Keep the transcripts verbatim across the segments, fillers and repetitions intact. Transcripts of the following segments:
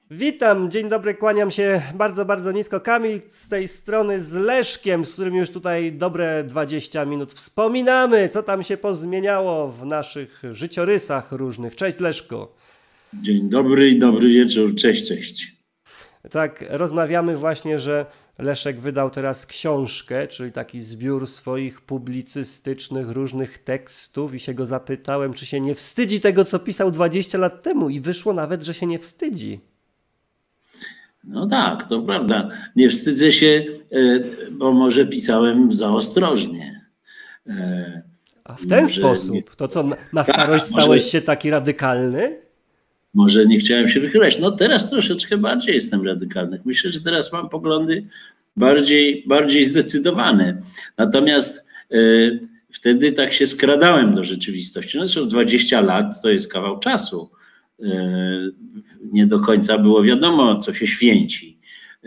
Witam, dzień dobry, kłaniam się bardzo, bardzo nisko. Kamil z tej strony z Leszkiem, z którym już tutaj dobre dwadzieścia minut wspominamy, co tam się pozmieniało w naszych życiorysach różnych. Cześć Leszku. Dzień dobry i dobry wieczór, cześć, cześć. Tak, rozmawiamy właśnie, że Leszek wydał teraz książkę, czyli taki zbiór swoich publicystycznych różnych tekstów i się go zapytałem, czy się nie wstydzi tego, co pisał dwadzieścia lat temu i wyszło nawet, że się nie wstydzi. No tak, to prawda. Nie wstydzę się, bo może pisałem za ostrożnie. A w ten może sposób? Nie... To co, na starość tak, stałeś może... się taki radykalny? Może nie chciałem się wychylać. No teraz troszeczkę bardziej jestem radykalny. Myślę, że teraz mam poglądy bardziej, bardziej zdecydowane. Natomiast y, wtedy tak się skradałem do rzeczywistości. No zresztą dwadzieścia lat to jest kawał czasu. Nie do końca było wiadomo, co się święci.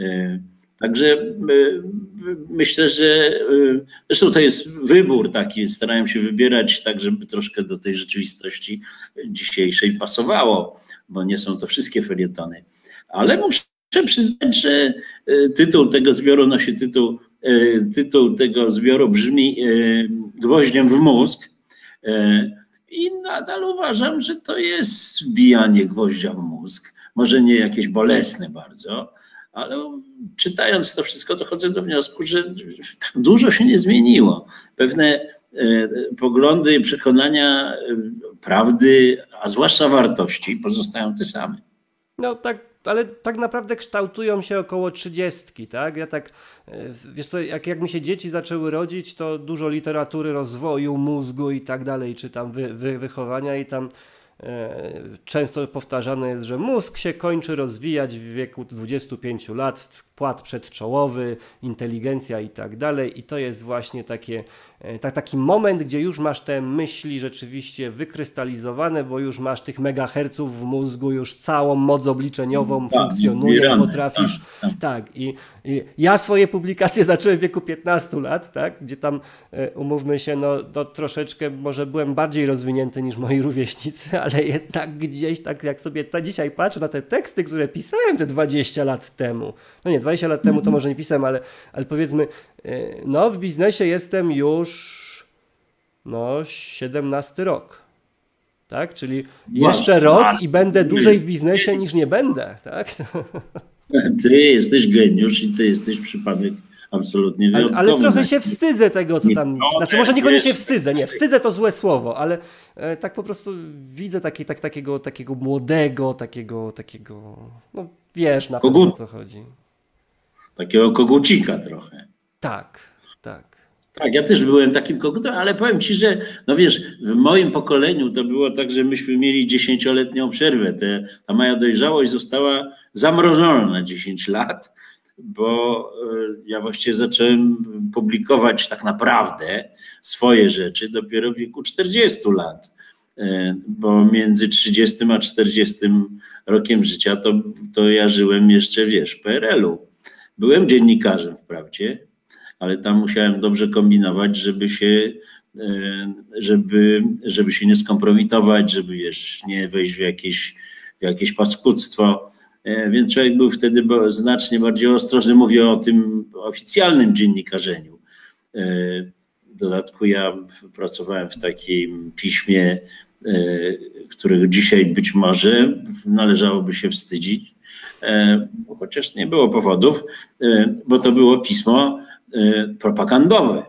Także myślę, że zresztą to jest wybór taki, starałem się wybierać tak, żeby troszkę do tej rzeczywistości dzisiejszej pasowało, bo nie są to wszystkie felietony. Ale muszę przyznać, że tytuł tego zbioru nosi tytuł, tytuł tego zbioru brzmi Gwoździem w mózg. I nadal uważam, że to jest wbijanie gwoździa w mózg. Może nie jakieś bolesne bardzo, ale czytając to wszystko dochodzę do wniosku, że tak dużo się nie zmieniło. Pewne poglądy i przekonania prawdy, a zwłaszcza wartości pozostają te same. No tak, ale tak naprawdę kształtują się około trzydziestki, tak? Ja tak, wiesz co, jak, jak mi się dzieci zaczęły rodzić, to dużo literatury rozwoju mózgu i tak dalej, czy tam wy, wy, wychowania i tam e, często powtarzane jest, że mózg się kończy rozwijać w wieku dwudziestu pięciu lat, płat przedczołowy, inteligencja i tak dalej i to jest właśnie takie, tak, taki moment, gdzie już masz te myśli rzeczywiście wykrystalizowane, bo już masz tych megaherców w mózgu, już całą moc obliczeniową tak, funkcjonuje, rany, potrafisz, tak, tak. tak i, i ja swoje publikacje zacząłem w wieku piętnastu lat, tak, gdzie tam umówmy się, no to troszeczkę może byłem bardziej rozwinięty niż moi rówieśnicy, ale jednak gdzieś tak jak sobie ta, dzisiaj patrzę na te teksty, które pisałem te dwadzieścia lat temu, no nie, dwadzieścia lat temu to może nie pisałem, ale, ale powiedzmy, no w biznesie jestem już no siedemnasty rok, tak? Czyli jeszcze rok i będę dłużej w biznesie niż nie będę, tak? Ty jesteś geniusz i ty jesteś przypadek absolutnie wyjątkowy. Ale, ale trochę się wstydzę tego, co tam, znaczy może niekoniecznie wstydzę, nie, wstydzę to złe słowo, ale e, tak po prostu widzę taki, tak, takiego, takiego młodego, takiego, takiego, no wiesz na pewno o co chodzi. Takiego kogucika trochę. Tak, tak. Tak, ja też byłem takim kogutem, ale powiem ci, że no wiesz, w moim pokoleniu to było tak, że myśmy mieli dziesięcioletnią przerwę. Te, ta moja dojrzałość została zamrożona na dziesięć lat, bo ja właściwie zacząłem publikować tak naprawdę swoje rzeczy dopiero w wieku czterdziestu lat. Bo między trzydziestym a czterdziestym rokiem życia to, to ja żyłem jeszcze, wiesz, w P R L u. Byłem dziennikarzem wprawdzie, ale tam musiałem dobrze kombinować, żeby się, żeby, żeby się nie skompromitować, żeby wiesz, nie wejść w jakieś, w jakieś paskudztwo. Więc człowiek był wtedy znacznie bardziej ostrożny. Mówię o tym oficjalnym dziennikarzeniu. W dodatku ja pracowałem w takim piśmie, którego dzisiaj być może należałoby się wstydzić, chociaż nie było powodów, bo to było pismo propagandowe.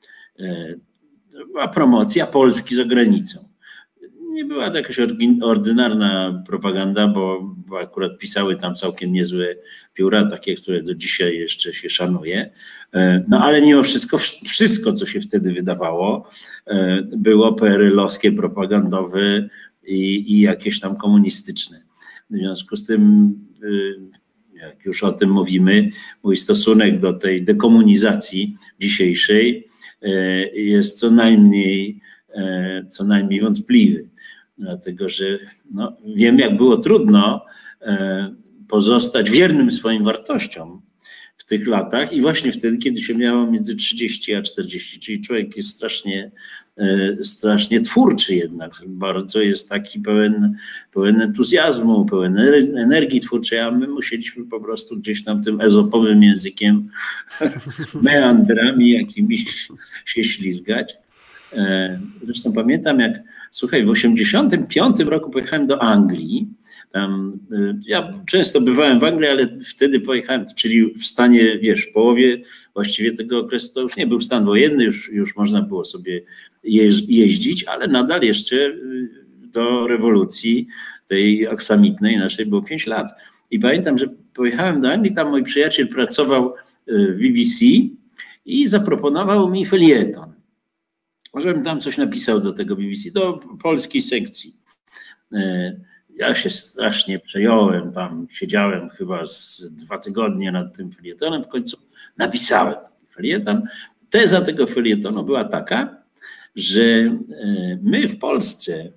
To była promocja Polski za granicą. Nie była to jakaś ordynarna propaganda, bo, bo akurat pisały tam całkiem niezłe pióra, takie, które do dzisiaj jeszcze się szanuje. No ale mimo wszystko, wszystko, co się wtedy wydawało, było P R L-owskie, propagandowe i, i jakieś tam komunistyczne. W związku z tym, jak już o tym mówimy, mój stosunek do tej dekomunizacji dzisiejszej jest co najmniej, co najmniej wątpliwy. Dlatego, że no, wiem, jak było trudno pozostać wiernym swoim wartościom w tych latach i właśnie wtedy, kiedy się miało między trzydzieści a czterdzieści, czyli człowiek jest strasznie, strasznie twórczy jednak, bardzo jest taki pełen, pełen entuzjazmu, pełen energii twórczej, a my musieliśmy po prostu gdzieś tam tym ezopowym językiem, meandrami jakimiś się ślizgać. Zresztą pamiętam, jak, słuchaj, w osiemdziesiątym piątym roku pojechałem do Anglii. Tam, ja często bywałem w Anglii, ale wtedy pojechałem, czyli w stanie, wiesz, w połowie właściwie tego okresu to już nie był stan wojenny, już, już można było sobie jeź, jeździć, ale nadal jeszcze do rewolucji tej aksamitnej naszej było pięć lat. I pamiętam, że pojechałem do Anglii, tam mój przyjaciel pracował w B B C i zaproponował mi felieton. Żebym tam coś napisał do tego B B C, do polskiej sekcji. Ja się strasznie przejąłem, tam siedziałem chyba z dwa tygodnie nad tym felietonem, w końcu napisałem felieton. Teza tego felietonu była taka, że my w Polsce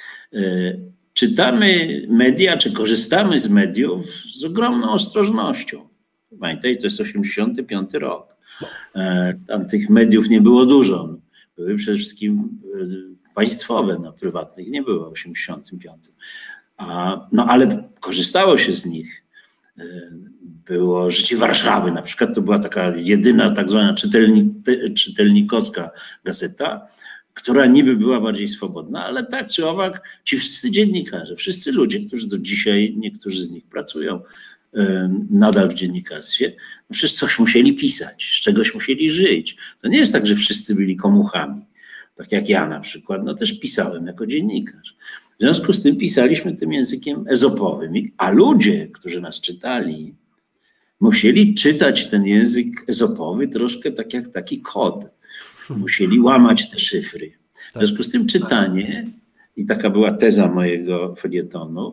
czytamy media, czy korzystamy z mediów z ogromną ostrożnością. Pamiętaj, to jest osiemdziesiąty piąty rok. Tam tych mediów nie było dużo. Były przede wszystkim państwowe, no, prywatnych nie było w osiemdziesiątym piątym. A, no ale korzystało się z nich. Było Życie Warszawy, na przykład to była taka jedyna tak zwana czytelnik, czytelnikowska gazeta, która niby była bardziej swobodna, ale tak czy owak ci wszyscy dziennikarze, wszyscy ludzie, którzy do dzisiaj, niektórzy z nich pracują nadal w dziennikarstwie, no przecież coś musieli pisać, z czegoś musieli żyć. To nie jest tak, że wszyscy byli komuchami, tak jak ja na przykład, no też pisałem jako dziennikarz. W związku z tym pisaliśmy tym językiem ezopowym, a ludzie, którzy nas czytali, musieli czytać ten język ezopowy troszkę tak jak taki kod. Musieli łamać te szyfry. W związku z tym czytanie, i taka była teza mojego felietonu,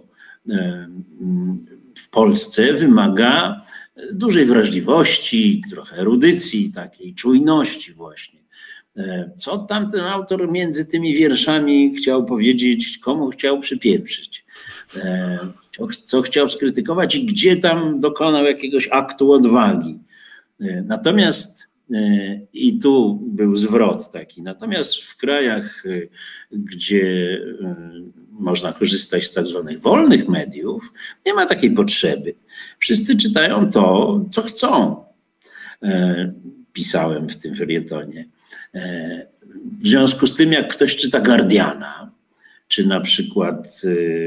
w Polsce wymaga dużej wrażliwości, trochę erudycji, takiej czujności właśnie. Co tam ten autor między tymi wierszami chciał powiedzieć, komu chciał przypieprzyć, co chciał skrytykować i gdzie tam dokonał jakiegoś aktu odwagi. Natomiast i tu był zwrot taki, natomiast w krajach, gdzie można korzystać z tak zwanych wolnych mediów, nie ma takiej potrzeby. Wszyscy czytają to, co chcą. Pisałem w tym felietonie. W związku z tym, jak ktoś czyta Guardiana, czy na przykład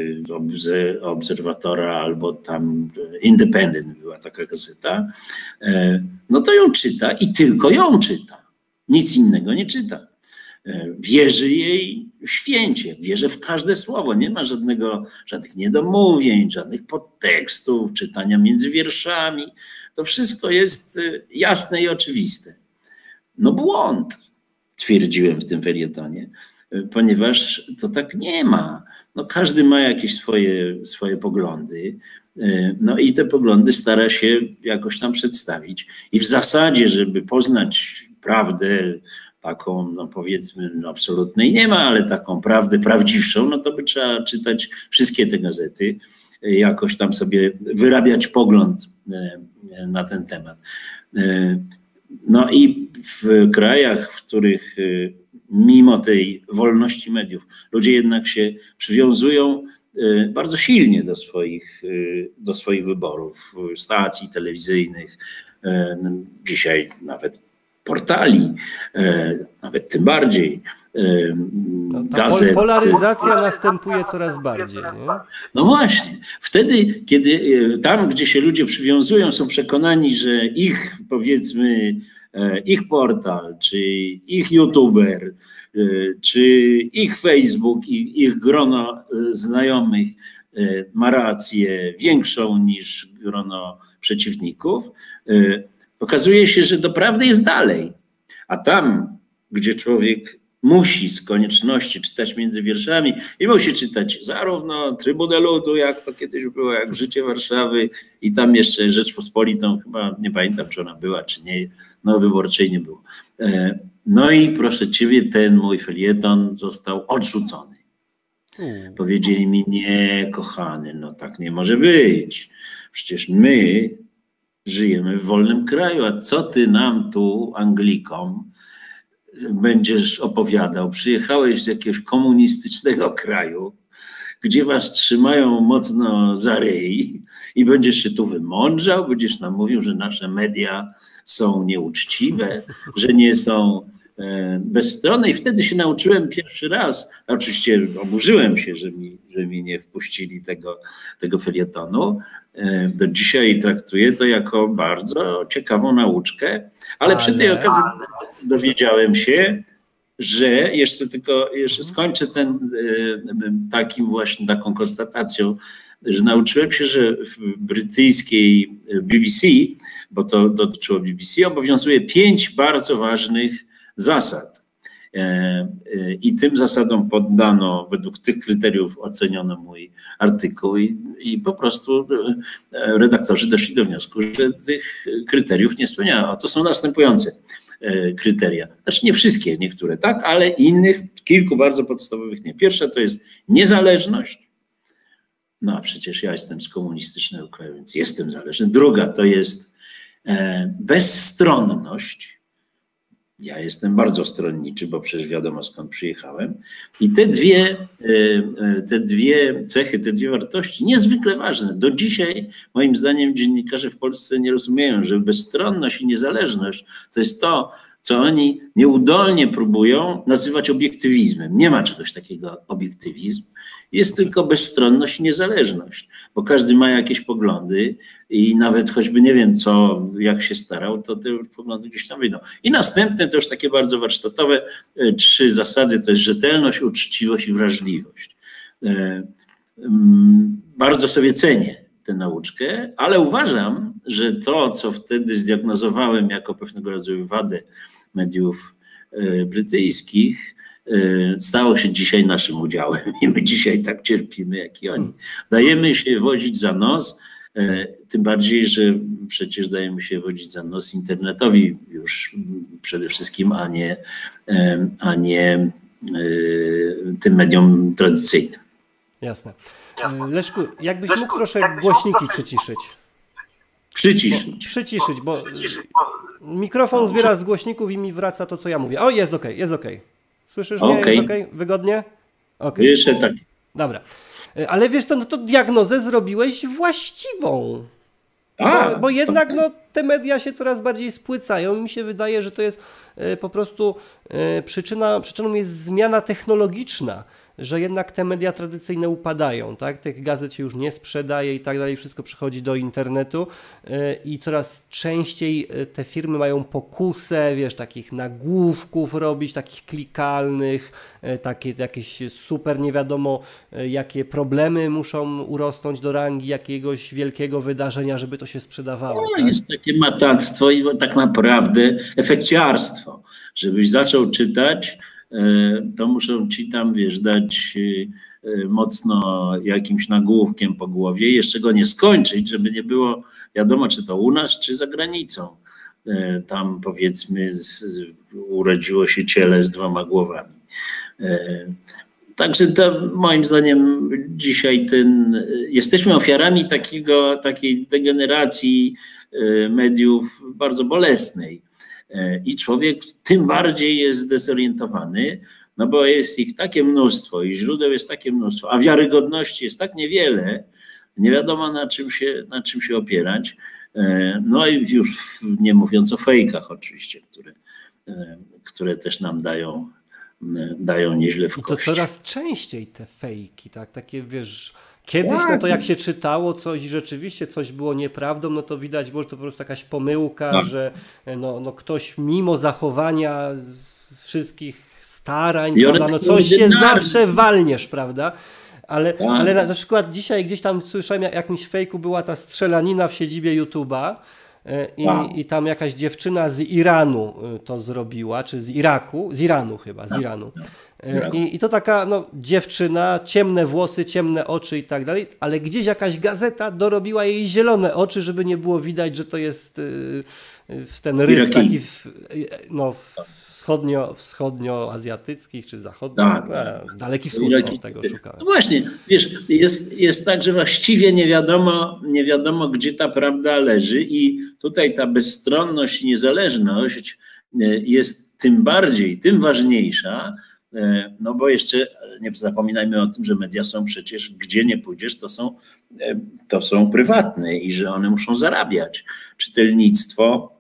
Obserwatora, albo tam Independent była taka gazeta, no to ją czyta i tylko ją czyta. Nic innego nie czyta. Wierzy jej święcie, wierzy w każde słowo. Nie ma żadnego, żadnych niedomówień, żadnych podtekstów, czytania między wierszami. To wszystko jest jasne i oczywiste. No błąd, twierdziłem w tym felietonie, ponieważ to tak nie ma. No każdy ma jakieś swoje, swoje poglądy, no i te poglądy stara się jakoś tam przedstawić. I w zasadzie, żeby poznać prawdę taką, no powiedzmy, no absolutnej nie ma, ale taką prawdę prawdziwszą, no to by trzeba czytać wszystkie te gazety, jakoś tam sobie wyrabiać pogląd na ten temat. No i w krajach, w których mimo tej wolności mediów ludzie jednak się przywiązują bardzo silnie do swoich, do swoich wyborów, stacji telewizyjnych, dzisiaj nawet portali, nawet tym bardziej no, gazet. Polaryzacja następuje coraz bardziej. Nie? No właśnie. Wtedy, kiedy tam, gdzie się ludzie przywiązują, są przekonani, że ich, powiedzmy, ich portal, czy ich youtuber, czy ich Facebook, ich grono znajomych ma rację większą niż grono przeciwników, okazuje się, że do prawdy jest dalej. A tam, gdzie człowiek musi z konieczności czytać między wierszami i musi czytać zarówno Trybunę Ludu, jak to kiedyś było, jak Życie Warszawy i tam jeszcze Rzeczpospolitą, chyba nie pamiętam, czy ona była, czy nie, no Wyborczej nie było. No i proszę ciebie, ten mój felieton został odrzucony. Hmm. Powiedzieli mi, nie kochany, no tak nie może być. Przecież my żyjemy w wolnym kraju, a co ty nam tu, Anglikom, będziesz opowiadał? Przyjechałeś z jakiegoś komunistycznego kraju, gdzie was trzymają mocno za ryj i będziesz się tu wymądrzał, będziesz nam mówił, że nasze media są nieuczciwe, że nie są bezstronne. I wtedy się nauczyłem pierwszy raz, oczywiście oburzyłem się, że mi, że mi nie wpuścili tego, tego felietonu. Do dzisiaj traktuję to jako bardzo ciekawą nauczkę, ale, ale... przy tej okazji dowiedziałem się, że jeszcze tylko, jeszcze skończę ten takim właśnie taką konstatacją, że nauczyłem się, że w brytyjskiej B B C, bo to dotyczyło B B C, obowiązuje pięć bardzo ważnych zasad. I tym zasadom poddano, według tych kryteriów oceniono mój artykuł i, i po prostu redaktorzy doszli do wniosku, że tych kryteriów nie spełniają. To są następujące kryteria. Znaczy nie wszystkie, niektóre tak, ale innych, kilku bardzo podstawowych nie. Pierwsza to jest niezależność. No a przecież ja jestem z komunistycznego kraju, więc jestem zależny. Druga to jest bezstronność. Ja jestem bardzo stronniczy, bo przecież wiadomo skąd przyjechałem. I te dwie, te dwie cechy, te dwie wartości niezwykle ważne. Do dzisiaj moim zdaniem dziennikarze w Polsce nie rozumieją, że bezstronność i niezależność to jest to, co oni nieudolnie próbują nazywać obiektywizmem. Nie ma czegoś takiego obiektywizm. Jest tylko bezstronność i niezależność, bo każdy ma jakieś poglądy i nawet choćby nie wiem co, jak się starał, to te poglądy gdzieś tam wyjdą. I następne to już takie bardzo warsztatowe trzy zasady, to jest rzetelność, uczciwość i wrażliwość. Bardzo sobie cenię tę nauczkę, ale uważam, że to, co wtedy zdiagnozowałem jako pewnego rodzaju wadę mediów brytyjskich, stało się dzisiaj naszym udziałem i my dzisiaj tak cierpimy, jak i oni. Dajemy się wodzić za nos, tym bardziej, że przecież dajemy się wodzić za nos internetowi już przede wszystkim, a nie, a nie tym mediom tradycyjnym. Jasne. Leszku, jakbyś mógł proszę głośniki przyciszyć. Przyciszyć. Bo, przyciszyć, bo mikrofon zbiera z głośników i mi wraca to, co ja mówię. O, jest okej, okay, jest okej. Okay. Słyszysz mnie? Okay. Jest okej? Okay? Wygodnie? Okay. Jeszcze tak. Dobra. Ale wiesz co, no to diagnozę zrobiłeś właściwą. A, bo, bo jednak no, te media się coraz bardziej spłycają i mi się wydaje, że to jest y, po prostu y, przyczyna, przyczyną jest zmiana technologiczna, że jednak te media tradycyjne upadają, tak? Tych gazet się już nie sprzedaje i tak dalej, wszystko przychodzi do internetu y, i coraz częściej te firmy mają pokusę, wiesz, takich nagłówków robić, takich klikalnych, y, takie jakieś super nie wiadomo y, jakie problemy muszą urosnąć do rangi jakiegoś wielkiego wydarzenia, żeby to się sprzedawało. No, tak? Jest takie matactwo i tak naprawdę efekciarstwo. Żebyś zaczął czytać, to muszą ci tam, wiesz, dać mocno jakimś nagłówkiem po głowie i jeszcze go nie skończyć, żeby nie było wiadomo, czy to u nas, czy za granicą. Tam powiedzmy z, urodziło się ciele z dwoma głowami. Także to moim zdaniem dzisiaj ten, jesteśmy ofiarami takiego, takiej degeneracji mediów bardzo bolesnej. I człowiek tym bardziej jest zdezorientowany, no bo jest ich takie mnóstwo i źródeł jest takie mnóstwo, a wiarygodności jest tak niewiele, nie wiadomo na czym się, na czym się opierać. No i już nie mówiąc o fejkach oczywiście, które, które też nam dają, dają nieźle w kość. I to coraz częściej te fejki, tak? Takie wiesz... Kiedyś, no to jak się czytało coś i rzeczywiście coś było nieprawdą, no to widać było, że to po prostu jakaś pomyłka, no. że no, no ktoś mimo zachowania wszystkich starań, prawda, no coś się zawsze walniesz, prawda? Ale, ale na, na przykład dzisiaj gdzieś tam słyszałem, jak jakimś fejku była ta strzelanina w siedzibie YouTube'a i, wow. i tam jakaś dziewczyna z Iranu to zrobiła, czy z Iraku, z Iranu chyba, z Iranu. I, I to taka no, dziewczyna, ciemne włosy, ciemne oczy i tak dalej, ale gdzieś jakaś gazeta dorobiła jej zielone oczy, żeby nie było widać, że to jest y, ten rys Iraki. taki w, no, wschodnio, wschodnioazjatyckich czy zachodnich. Tak, e, tak. Daleki Wschód, no, tego szukałem. No właśnie, wiesz, jest, jest tak, że właściwie nie wiadomo, nie wiadomo, gdzie ta prawda leży i tutaj ta bezstronność i niezależność jest tym bardziej, tym ważniejsza, no bo jeszcze nie zapominajmy o tym, że media są przecież, gdzie nie pójdziesz, to są, to są prywatne i że one muszą zarabiać. Czytelnictwo,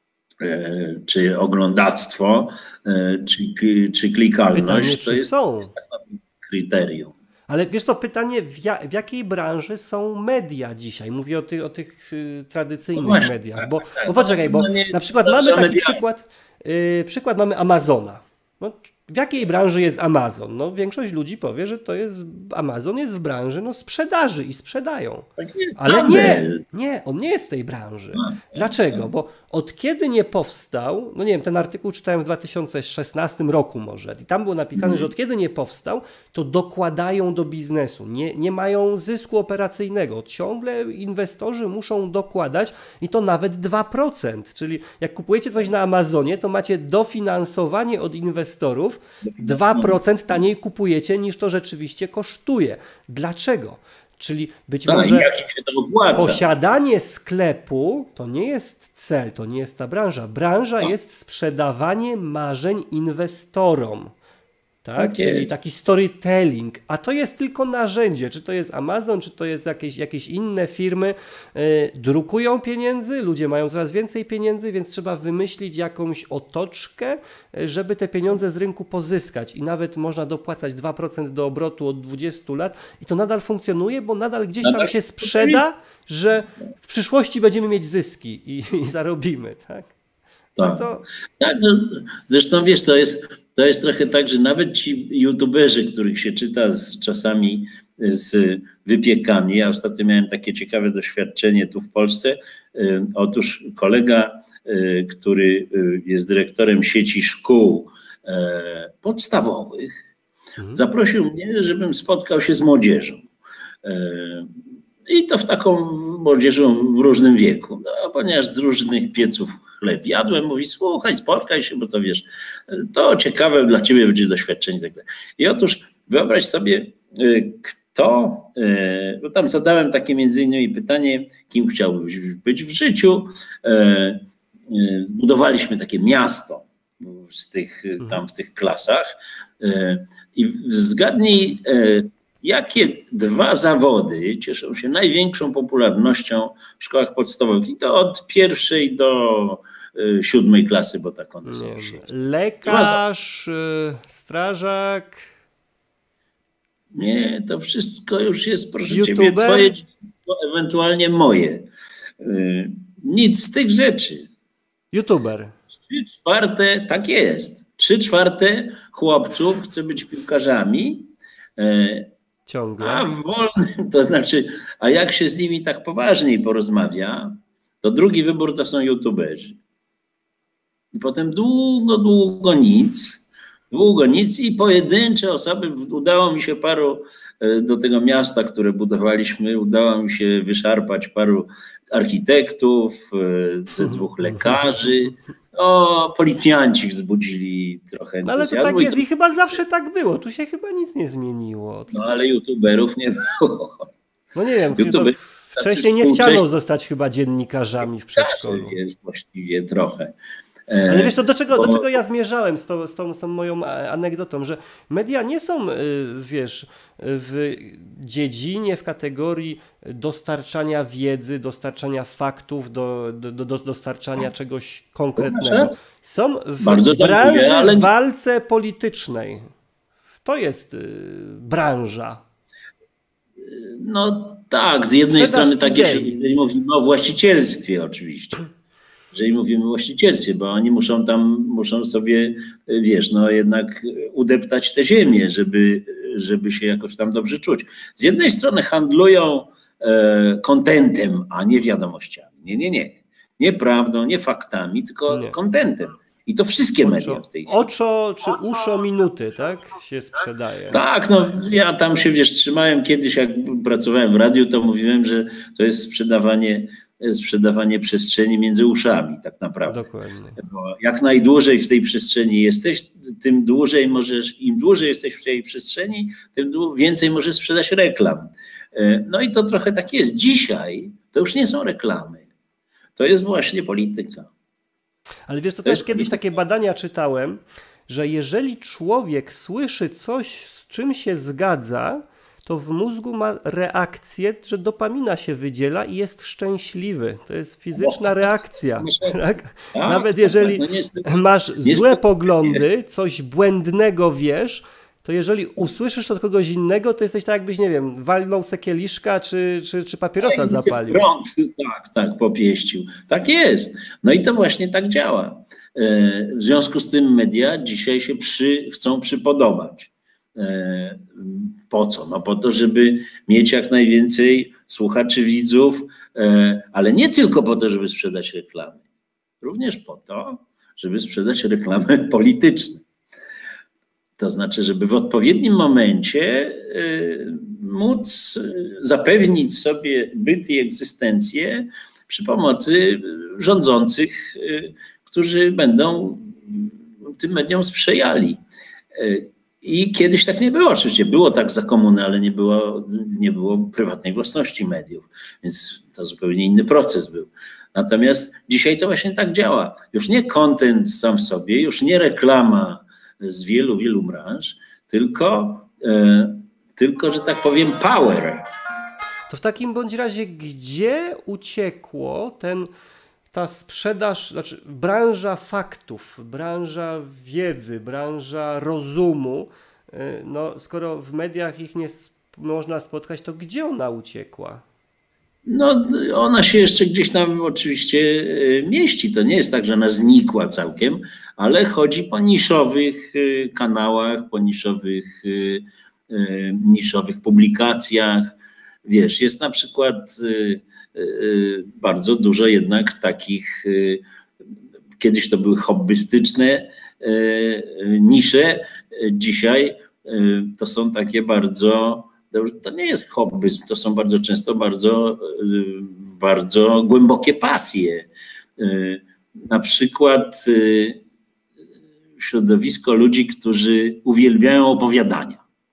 czy oglądactwo, czy, czy klikalność, pytanie, to czy jest są kryterium. Ale wiesz to pytanie, w, ja, w jakiej branży są media dzisiaj? Mówię o, ty, o tych y, tradycyjnych no właśnie, mediach, tak, bo, tak, bo poczekaj, bo no nie, na przykład mamy taki media. przykład, y, przykład mamy Amazona. No, w jakiej branży jest Amazon? No, większość ludzi powie, że to jest Amazon jest w branży no, sprzedaży i sprzedają. Ale nie, nie, on nie jest w tej branży. Dlaczego? Bo od kiedy nie powstał, no nie wiem, ten artykuł czytałem w dwa tysiące szesnastym roku może i tam było napisane, że od kiedy nie powstał, to dokładają do biznesu. Nie, nie mają zysku operacyjnego. Ciągle inwestorzy muszą dokładać i to nawet dwa procent. Czyli jak kupujecie coś na Amazonie, to macie dofinansowanie od inwestorów, dwa procent taniej kupujecie niż to rzeczywiście kosztuje. Dlaczego? Czyli być tak, może to posiadanie sklepu to nie jest cel, to nie jest ta branża. Branża no. jest sprzedawanie marzeń inwestorom. Tak? Okay. Czyli taki storytelling, a to jest tylko narzędzie, czy to jest Amazon, czy to jest jakieś, jakieś inne firmy, yy, drukują pieniędzy, ludzie mają coraz więcej pieniędzy, więc trzeba wymyślić jakąś otoczkę, żeby te pieniądze z rynku pozyskać i nawet można dopłacać dwa procent do obrotu od dwudziestu lat i to nadal funkcjonuje, bo nadal gdzieś tam się sprzeda, że w przyszłości będziemy mieć zyski i, i zarobimy, tak? Tak, to... tak no, zresztą wiesz, to jest, to jest trochę tak, że nawet ci youtuberzy, których się czyta z, czasami z wypiekami, ja ostatnio miałem takie ciekawe doświadczenie tu w Polsce, y, otóż kolega, y, który jest dyrektorem sieci szkół y, podstawowych, mhm. zaprosił mnie, żebym spotkał się z młodzieżą. Y, I to w taką młodzieżą w różnym wieku, no, ponieważ z różnych pieców chleb jadłem, mówi słuchaj, spotkaj się, bo to wiesz, to ciekawe dla ciebie będzie doświadczenie. Tak dalej. I otóż wyobraź sobie, kto, bo tam zadałem takie między innymi pytanie, kim chciałbyś być w życiu. Budowaliśmy takie miasto z tych, tam w tych klasach i zgadnij, jakie dwa zawody cieszą się największą popularnością w szkołach podstawowych? I to od pierwszej do y, siódmej klasy, bo tak one są. Lekarz, strażak. Nie, to wszystko już jest, proszę YouTuber? Ciebie, twoje, ewentualnie moje. Y, nic z tych rzeczy. YouTuber. Trzy czwarte, tak jest. Trzy czwarte chłopców chce być piłkarzami. Y, Ciągle. A w wolnym, to znaczy, a jak się z nimi tak poważniej porozmawia, to drugi wybór to są youtuberzy. I potem długo, długo nic, długo nic i pojedyncze osoby, udało mi się paru do tego miasta, które budowaliśmy, udało mi się wyszarpać paru architektów, ze dwóch lekarzy. O, policjanci wzbudzili trochę entuzjazmu. No ale to tak jest i chyba zawsze tak było. Tu się chyba nic nie zmieniło. No ale youtuberów nie było. No nie wiem, YouTuber, wcześniej nie chciano zostać chyba dziennikarzami w przedszkolu. Jest właściwie trochę. Ale wiesz, to do czego, do czego ja zmierzałem z tą, z, tą, z tą moją anegdotą, że media nie są, wiesz, w dziedzinie, w kategorii dostarczania wiedzy, dostarczania faktów, do, do, do dostarczania czegoś konkretnego. Są w Bardzo branży dziękuję, ale... walce politycznej. To jest branża. No tak, z jednej Sprzedaż strony tak jest, jeżeli mówimy o właścicielstwie oczywiście. Jeżeli mówimy o właścicielstwie, bo oni muszą tam, muszą sobie, wiesz, no jednak udeptać tę ziemię, żeby, żeby się jakoś tam dobrze czuć. Z jednej strony handlują kontentem, e, a nie wiadomościami. Nie, nie, nie. Nie prawdą, nie faktami, tylko kontentem. I to wszystkie Oczo, media w tej chwili. Oczo czy uszo minuty, tak? Się sprzedaje. Tak, no ja tam się, wiesz, trzymałem kiedyś, jak pracowałem w radiu, to mówiłem, że to jest sprzedawanie, sprzedawanie przestrzeni między uszami tak naprawdę. Dokładnie. Bo jak najdłużej w tej przestrzeni jesteś, tym dłużej możesz, im dłużej jesteś w tej przestrzeni, tym więcej możesz sprzedać reklam. No i to trochę tak jest. Dzisiaj to już nie są reklamy. To jest właśnie polityka. Ale wiesz, to, to też kiedyś takie badania czytałem, że jeżeli człowiek słyszy coś, z czym się zgadza, to w mózgu ma reakcję, że dopamina się wydziela i jest szczęśliwy. To jest fizyczna reakcja. Tak? Nawet jeżeli masz złe poglądy, coś błędnego wiesz, to jeżeli usłyszysz to od kogoś innego, to jesteś tak, jakbyś, nie wiem, walnął se kieliszka czy, czy, czy papierosa zapalił. Prąd, tak, tak, popieścił. Tak jest. No i to właśnie tak działa. W związku z tym media dzisiaj się przy, chcą przypodobać. Po co? No po to, żeby mieć jak najwięcej słuchaczy, widzów, ale nie tylko po to, żeby sprzedać reklamy. Również po to, żeby sprzedać reklamy polityczne. To znaczy, żeby w odpowiednim momencie móc zapewnić sobie byt i egzystencję przy pomocy rządzących, którzy będą tym mediom sprzyjali. I kiedyś tak nie było. Oczywiście było tak za komuny, ale nie było, nie było prywatnej własności mediów, więc to zupełnie inny proces był. Natomiast dzisiaj to właśnie tak działa. Już nie content sam w sobie, już nie reklama z wielu, wielu branż, tylko, e, tylko, że tak powiem, power. To w takim bądź razie, gdzie uciekło ten, ta sprzedaż, znaczy branża faktów, branża wiedzy, branża rozumu, no skoro w mediach ich nie można spotkać, to gdzie ona uciekła? No ona się jeszcze gdzieś tam oczywiście mieści. To nie jest tak, że ona znikła całkiem, ale chodzi po niszowych kanałach, po niszowych, niszowych publikacjach. Wiesz, jest na przykład bardzo dużo jednak takich, kiedyś to były hobbystyczne nisze, dzisiaj to są takie bardzo, to nie jest hobbyzm, to są bardzo często bardzo, bardzo głębokie pasje. Na przykład środowisko ludzi, którzy uwielbiają opowiadania.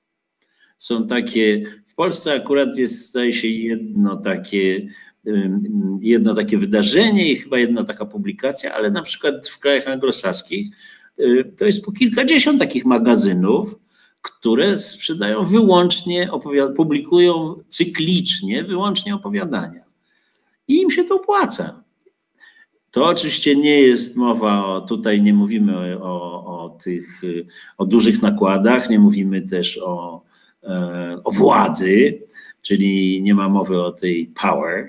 Są takie, w Polsce akurat jest, zdaje się, jedno takie, jedno takie wydarzenie i chyba jedna taka publikacja, ale na przykład w krajach anglosaskich to jest po kilkadziesiąt takich magazynów, które sprzedają wyłącznie, publikują cyklicznie wyłącznie opowiadania. I im się to opłaca. To oczywiście nie jest mowa o, tutaj nie mówimy o, o tych, o dużych nakładach, nie mówimy też o, o władzy, czyli nie ma mowy o tej power,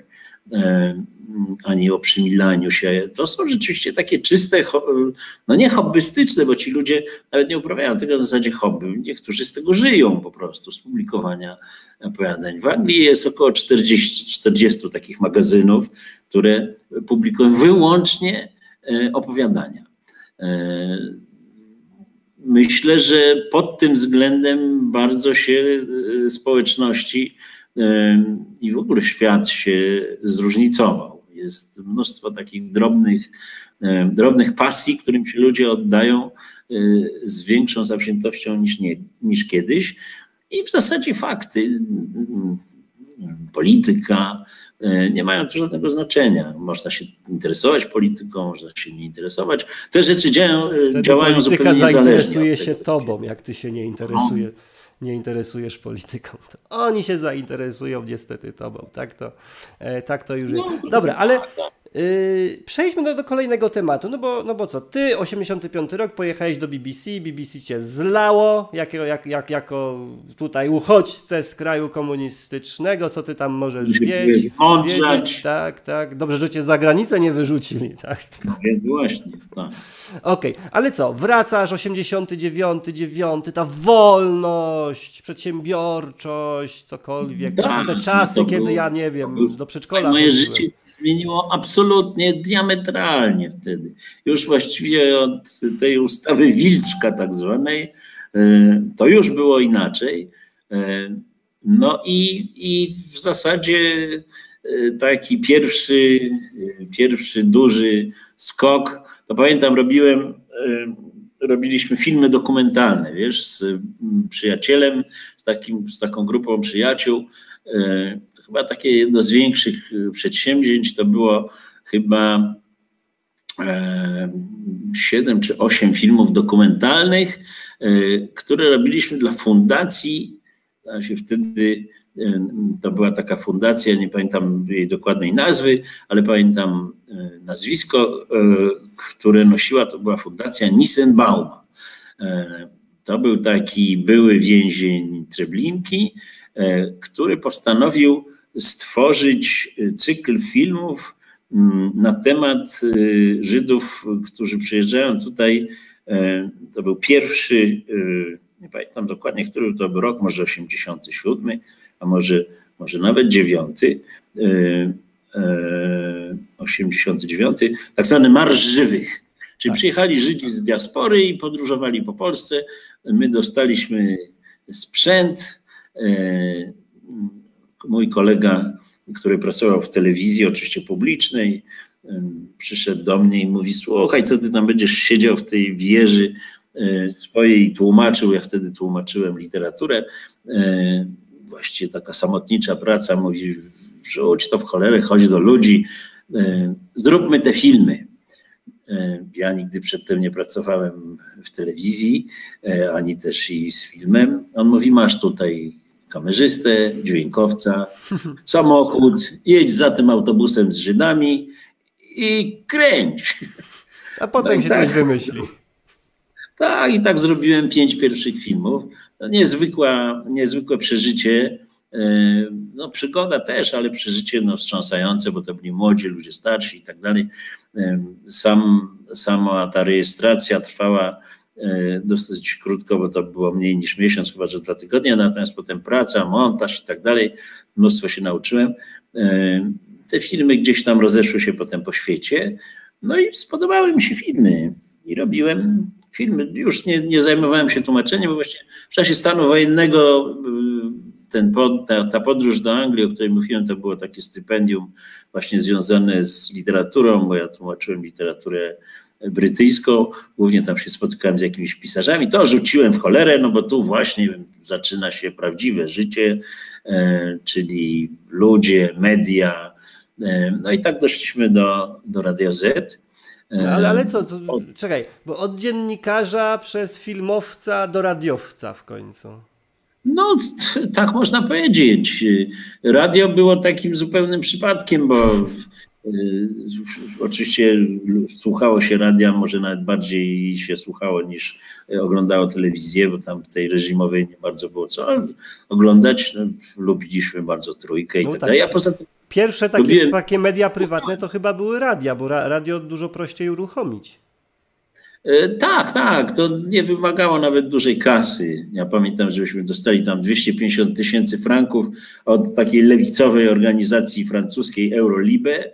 ani o przymilaniu się. To są rzeczywiście takie czyste, no nie hobbystyczne, bo ci ludzie nawet nie uprawiają tego na zasadzie hobby. Niektórzy z tego żyją po prostu, z publikowania opowiadań. W Anglii jest około czterdziestu, czterdziestu takich magazynów, które publikują wyłącznie opowiadania. Myślę, że pod tym względem bardzo się społeczności i w ogóle świat się zróżnicował. Jest mnóstwo takich drobnych, drobnych pasji, którym się ludzie oddają z większą zawziętością niż, nie, niż kiedyś. I w zasadzie fakty, polityka nie mają tu żadnego znaczenia. Można się interesować polityką, można się nie interesować. Te rzeczy działają, działają zupełnie niezależnie. Polityka zainteresuje się tobą, jak ty się nie interesujesz. nie interesujesz polityką. To oni się zainteresują niestety tobą. Tak to, tak to już jest. Dobra, ale yy, przejdźmy do, do kolejnego tematu. No bo, no bo co, ty osiemdziesiąty piąty rok pojechałeś do B B C, B B C cię zlało jako, jak, jak, jako tutaj uchodźcę z kraju komunistycznego, co ty tam możesz wiedzieć, wiedzieć. Tak, tak. Dobrze, że cię za granicę nie wyrzucili. Tak? No więc właśnie, tak. Okej, okay. Ale co, wracasz osiemdziesiąty dziewiąty, dziewiąty, ta wolność, przedsiębiorczość, cokolwiek. Da, to są te czasy, to kiedy był, ja nie wiem, do przedszkola. Moje życie zmieniło absolutnie. absolutnie, diametralnie wtedy. Już właściwie od tej ustawy Wilczka tak zwanej, to już było inaczej. No i, i w zasadzie taki pierwszy, pierwszy duży skok, to pamiętam, robiłem, robiliśmy filmy dokumentalne, wiesz, z przyjacielem, z, takim, z taką grupą przyjaciół. Chyba takie jedno z większych przedsięwzięć to było chyba siedem czy osiem filmów dokumentalnych, które robiliśmy dla fundacji. Się wtedy, to była taka fundacja, nie pamiętam jej dokładnej nazwy, ale pamiętam nazwisko, które nosiła, to była fundacja Nissenbauma. To był taki były więzień Treblinki, który postanowił stworzyć cykl filmów na temat Żydów, którzy przyjeżdżają tutaj. To był pierwszy, nie pamiętam dokładnie, który to był rok, może osiemdziesiąty siódmy, a może, może nawet dziewiąty, osiemdziesiąty dziewiąty, tak zwany Marsz Żywych. Czyli tak. Przyjechali Żydzi z diaspory i podróżowali po Polsce. My dostaliśmy sprzęt. Mój kolega, który pracował w telewizji, oczywiście publicznej, przyszedł do mnie i mówi: słuchaj, co ty tam będziesz siedział w tej wieży swojej, i tłumaczył. Ja wtedy tłumaczyłem literaturę. Właściwie taka samotnicza praca. Mówi: wrzuć to w cholerę, chodź do ludzi, zróbmy te filmy. Ja nigdy przedtem nie pracowałem w telewizji, ani też i z filmem. On mówi: masz tutaj kamerzystę, dźwiękowca, samochód, jedź za tym autobusem z Żydami i kręć. A potem no się tak, coś wymyśli. Tak, i tak zrobiłem pięć pierwszych filmów. No, niezwykła, niezwykłe przeżycie. No, przygoda też, ale przeżycie no, wstrząsające, bo to byli młodzi ludzie, starsi i tak dalej. Sam, sama ta rejestracja trwała dosyć krótko, bo to było mniej niż miesiąc, chyba że dwa tygodnie, natomiast potem praca, montaż i tak dalej, mnóstwo się nauczyłem. Te filmy gdzieś tam rozeszły się potem po świecie, no i spodobały mi się filmy i robiłem filmy. Już nie, nie zajmowałem się tłumaczeniem, bo właśnie w czasie stanu wojennego ten, ta, ta podróż do Anglii, o której mówiłem, to było takie stypendium właśnie związane z literaturą, bo ja tłumaczyłem literaturę brytyjską, głównie tam się spotykałem z jakimiś pisarzami, to rzuciłem w cholerę, no bo tu właśnie zaczyna się prawdziwe życie, e, czyli ludzie, media, e, no i tak doszliśmy do, do Radia Z. E, no ale, ale co, co, czekaj, bo od dziennikarza przez filmowca do radiowca w końcu. No, tak można powiedzieć. Radio było takim zupełnym przypadkiem, bo oczywiście słuchało się radia, może nawet bardziej się słuchało niż oglądało telewizję, bo tam w tej reżimowej nie bardzo było co oglądać. No, lubiliśmy bardzo Trójkę i no tak dalej. A poza tym pierwsze takie, lubiłem... takie media prywatne to chyba były radia, bo radio dużo prościej uruchomić. Tak, tak, to nie wymagało nawet dużej kasy. Ja pamiętam, żeśmy dostali tam dwieście pięćdziesiąt tysięcy franków od takiej lewicowej organizacji francuskiej Eurolibe,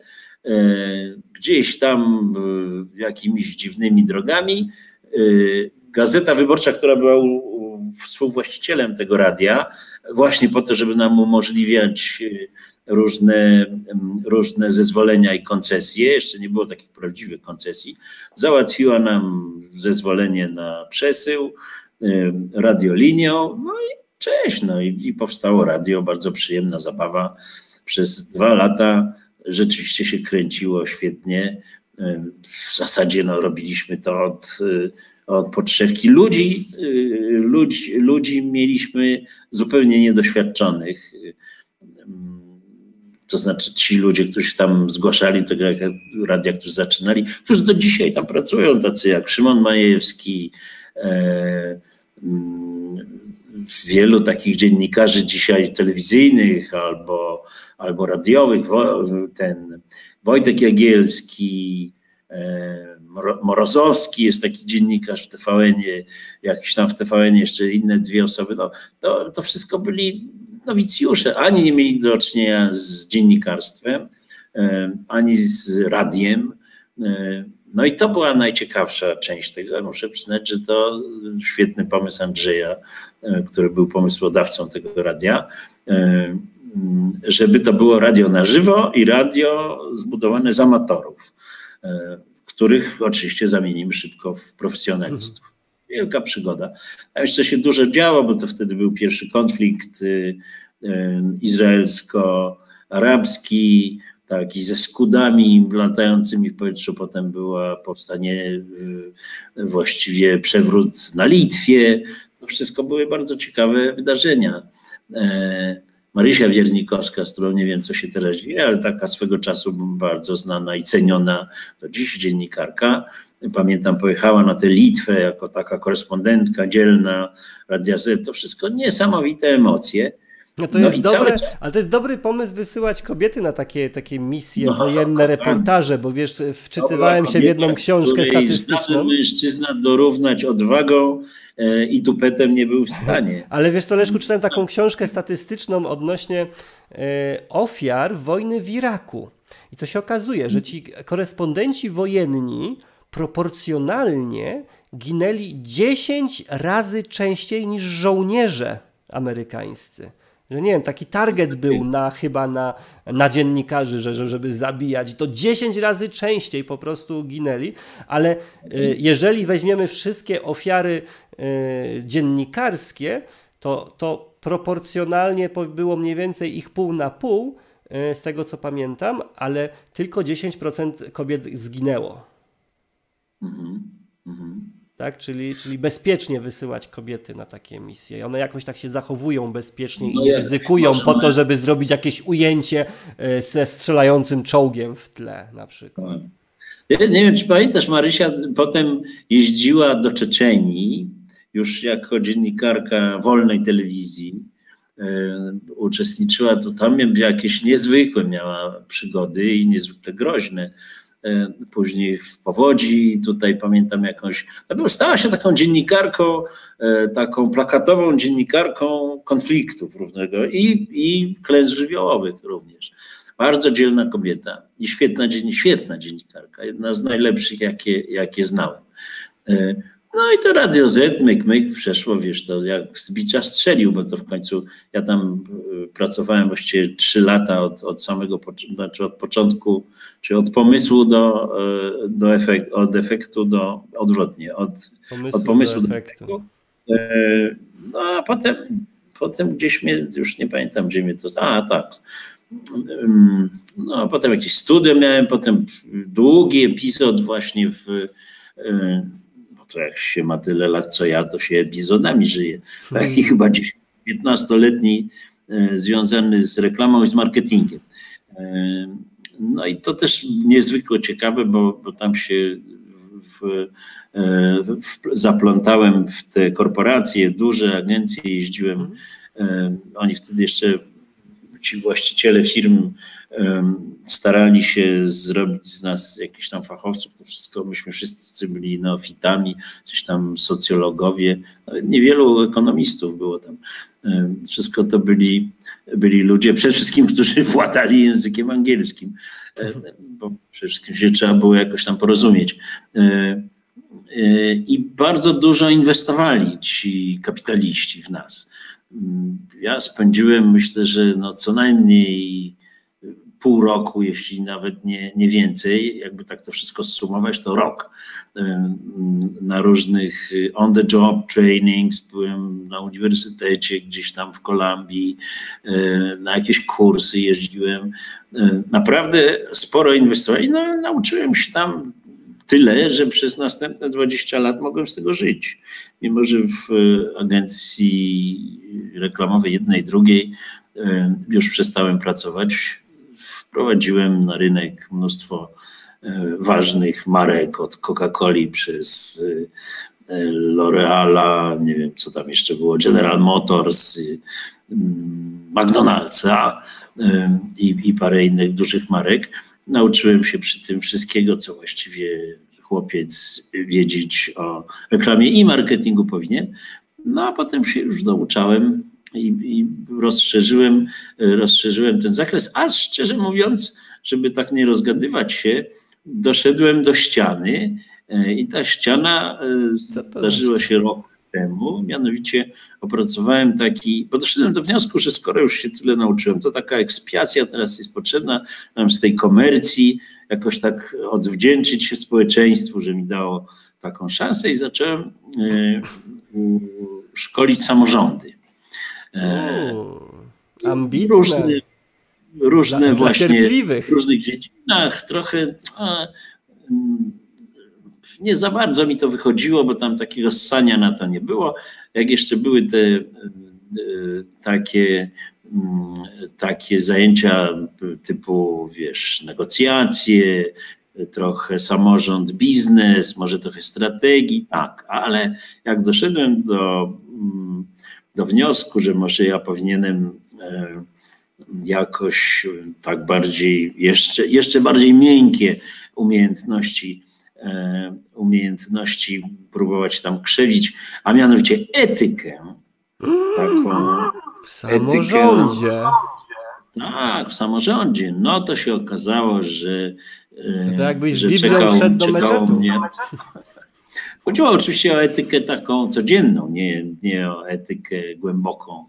gdzieś tam jakimiś dziwnymi drogami. Gazeta Wyborcza, która była współwłaścicielem tego radia, właśnie po to, żeby nam umożliwiać różne, różne zezwolenia i koncesje, jeszcze nie było takich prawdziwych koncesji, załatwiła nam zezwolenie na przesył radiolinią, no i cześć, no i, i powstało radio, bardzo przyjemna zabawa. Przez dwa lata rzeczywiście się kręciło świetnie. W zasadzie no, robiliśmy to od, od podszewki. Ludzi, ludzi, ludzi mieliśmy zupełnie niedoświadczonych. To znaczy ci ludzie, którzy tam zgłaszali tego radia, którzy zaczynali, którzy do dzisiaj tam pracują, tacy jak Szymon Majewski, e, wielu takich dziennikarzy dzisiaj telewizyjnych albo, albo radiowych, ten Wojtek Jagielski, e, Morozowski jest taki dziennikarz w T V N-ie, jakiś tam w T V N-ie jeszcze inne dwie osoby, no, to, to wszystko byli nowicjusze, ani nie mieli do czynienia z dziennikarstwem, ani z radiem. No i to była najciekawsza część tego. Muszę przyznać, że to świetny pomysł Andrzeja, który był pomysłodawcą tego radia, żeby to było radio na żywo i radio zbudowane z amatorów, których oczywiście zamienimy szybko w profesjonalistów. Wielka przygoda. A jeszcze się dużo działo, bo to wtedy był pierwszy konflikt izraelsko-arabski, taki ze skudami latającymi w powietrzu. Potem było powstanie, właściwie przewrót na Litwie. To wszystko były bardzo ciekawe wydarzenia. Marysia Wiernikowska, z którą nie wiem, co się teraz dzieje, ale taka swego czasu bardzo znana i ceniona do dziś dziennikarka. Pamiętam, pojechała na tę Litwę jako taka korespondentka dzielna Radia Z. To wszystko niesamowite emocje. No to jest no dobre, cały... ale to jest dobry pomysł wysyłać kobiety na takie, takie misje no, wojenne, reportaże, bo wiesz, wczytywałem się w jedną książkę statystyczną. Mężczyzna dorównać odwagą e, i tupetem nie był w stanie. Ale wiesz, to Leszku, czytałem taką książkę statystyczną odnośnie e, ofiar wojny w Iraku. I to się okazuje, że ci korespondenci wojenni proporcjonalnie ginęli dziesięć razy częściej niż żołnierze amerykańscy. Że nie wiem, taki target był na chyba na, na dziennikarzy, że, żeby zabijać, to dziesięć razy częściej po prostu ginęli, ale y, jeżeli weźmiemy wszystkie ofiary y, dziennikarskie, to, to proporcjonalnie było mniej więcej ich pół na pół, y, z tego co pamiętam, ale tylko dziesięć procent kobiet zginęło. Mhm. Mhm. Tak, czyli, czyli bezpiecznie wysyłać kobiety na takie misje. One jakoś tak się zachowują bezpiecznie no i nie ryzykują po to, żeby zrobić jakieś ujęcie ze strzelającym czołgiem w tle na przykład. Ja nie wiem, czy pamiętasz, Marysia potem jeździła do Czeczenii już jako dziennikarka wolnej telewizji. Uczestniczyła tu, tam jakieś niezwykłe miała przygody i niezwykle groźne. Później w powodzi, tutaj pamiętam jakąś, stała się taką dziennikarką, taką plakatową dziennikarką konfliktów różnego i, i klęsk żywiołowych również. Bardzo dzielna kobieta i świetna, świetna dziennikarka, jedna z najlepszych, jakie, jakie znałem. No i to Radio Z, myk, myk, przeszło, wiesz, to jak z bicia strzelił, bo to w końcu ja tam pracowałem właściwie trzy lata od, od samego, znaczy od początku, czy od pomysłu do, do efektu, od efektu do, odwrotnie, od pomysłu, od pomysłu do, do efektu. efektu. No a potem, potem gdzieś mnie, już nie pamiętam, gdzie mnie to, a tak, no a potem jakieś studia miałem, potem długi epizod właśnie w to jak się ma tyle lat co ja, to się epizodami żyje. I chyba piętnastoletni związany z reklamą i z marketingiem. No i to też niezwykle ciekawe, bo, bo tam się w, w, zaplątałem w te korporacje, duże agencje, jeździłem. Oni wtedy jeszcze, ci właściciele firm, starali się zrobić z nas jakichś tam fachowców, to wszystko, myśmy wszyscy byli neofitami, gdzieś tam socjologowie, nawet niewielu ekonomistów było tam. Wszystko to byli, byli ludzie, przede wszystkim, którzy władali językiem angielskim, bo przede wszystkim się trzeba było jakoś tam porozumieć. I bardzo dużo inwestowali ci kapitaliści w nas. Ja spędziłem, myślę, że no co najmniej pół roku, jeśli nawet nie, nie więcej, jakby tak to wszystko zsumować, to rok na różnych on-the-job trainings, byłem na uniwersytecie gdzieś tam w Kolumbii, na jakieś kursy jeździłem. Naprawdę sporo inwestowałem i no, nauczyłem się tam tyle, że przez następne dwadzieścia lat mogłem z tego żyć. Mimo że w agencji reklamowej jednej, drugiej już przestałem pracować, wprowadziłem na rynek mnóstwo ważnych marek, od Coca-Coli przez L'Oreala, nie wiem co tam jeszcze było, General Motors, McDonald'sa i, i parę innych dużych marek. Nauczyłem się przy tym wszystkiego, co właściwie chłopiec wiedzieć o reklamie i marketingu powinien. No a potem się już douczałem i, i rozszerzyłem, rozszerzyłem ten zakres, a szczerze mówiąc żeby tak nie rozgadywać się, doszedłem do ściany i ta ściana zdarzyła się rok temu, mianowicie opracowałem taki, bo doszedłem do wniosku, że skoro już się tyle nauczyłem, to taka ekspiacja teraz jest potrzebna nam z tej komercji, jakoś tak odwdzięczyć się społeczeństwu, że mi dało taką szansę i zacząłem szkolić samorządy. Ambitne. Różne, różne dla, właśnie, dla w różnych dziedzinach, trochę a, nie za bardzo mi to wychodziło, bo tam takiego ssania na to nie było. Jak jeszcze były te takie, takie zajęcia typu, wiesz, negocjacje, trochę samorząd, biznes, może trochę strategii, tak, ale jak doszedłem do, do wniosku, że może ja powinienem jakoś tak bardziej, jeszcze, jeszcze bardziej miękkie umiejętności, umiejętności próbować tam krzewić, a mianowicie etykę, taką w samorządzie. Etykę, tak, w samorządzie. No to się okazało, że to jakbyś że z Biblią czekał, wszedł do czekał meczetu. mnie. Chodziło oczywiście o etykę taką codzienną, nie, nie o etykę głęboką.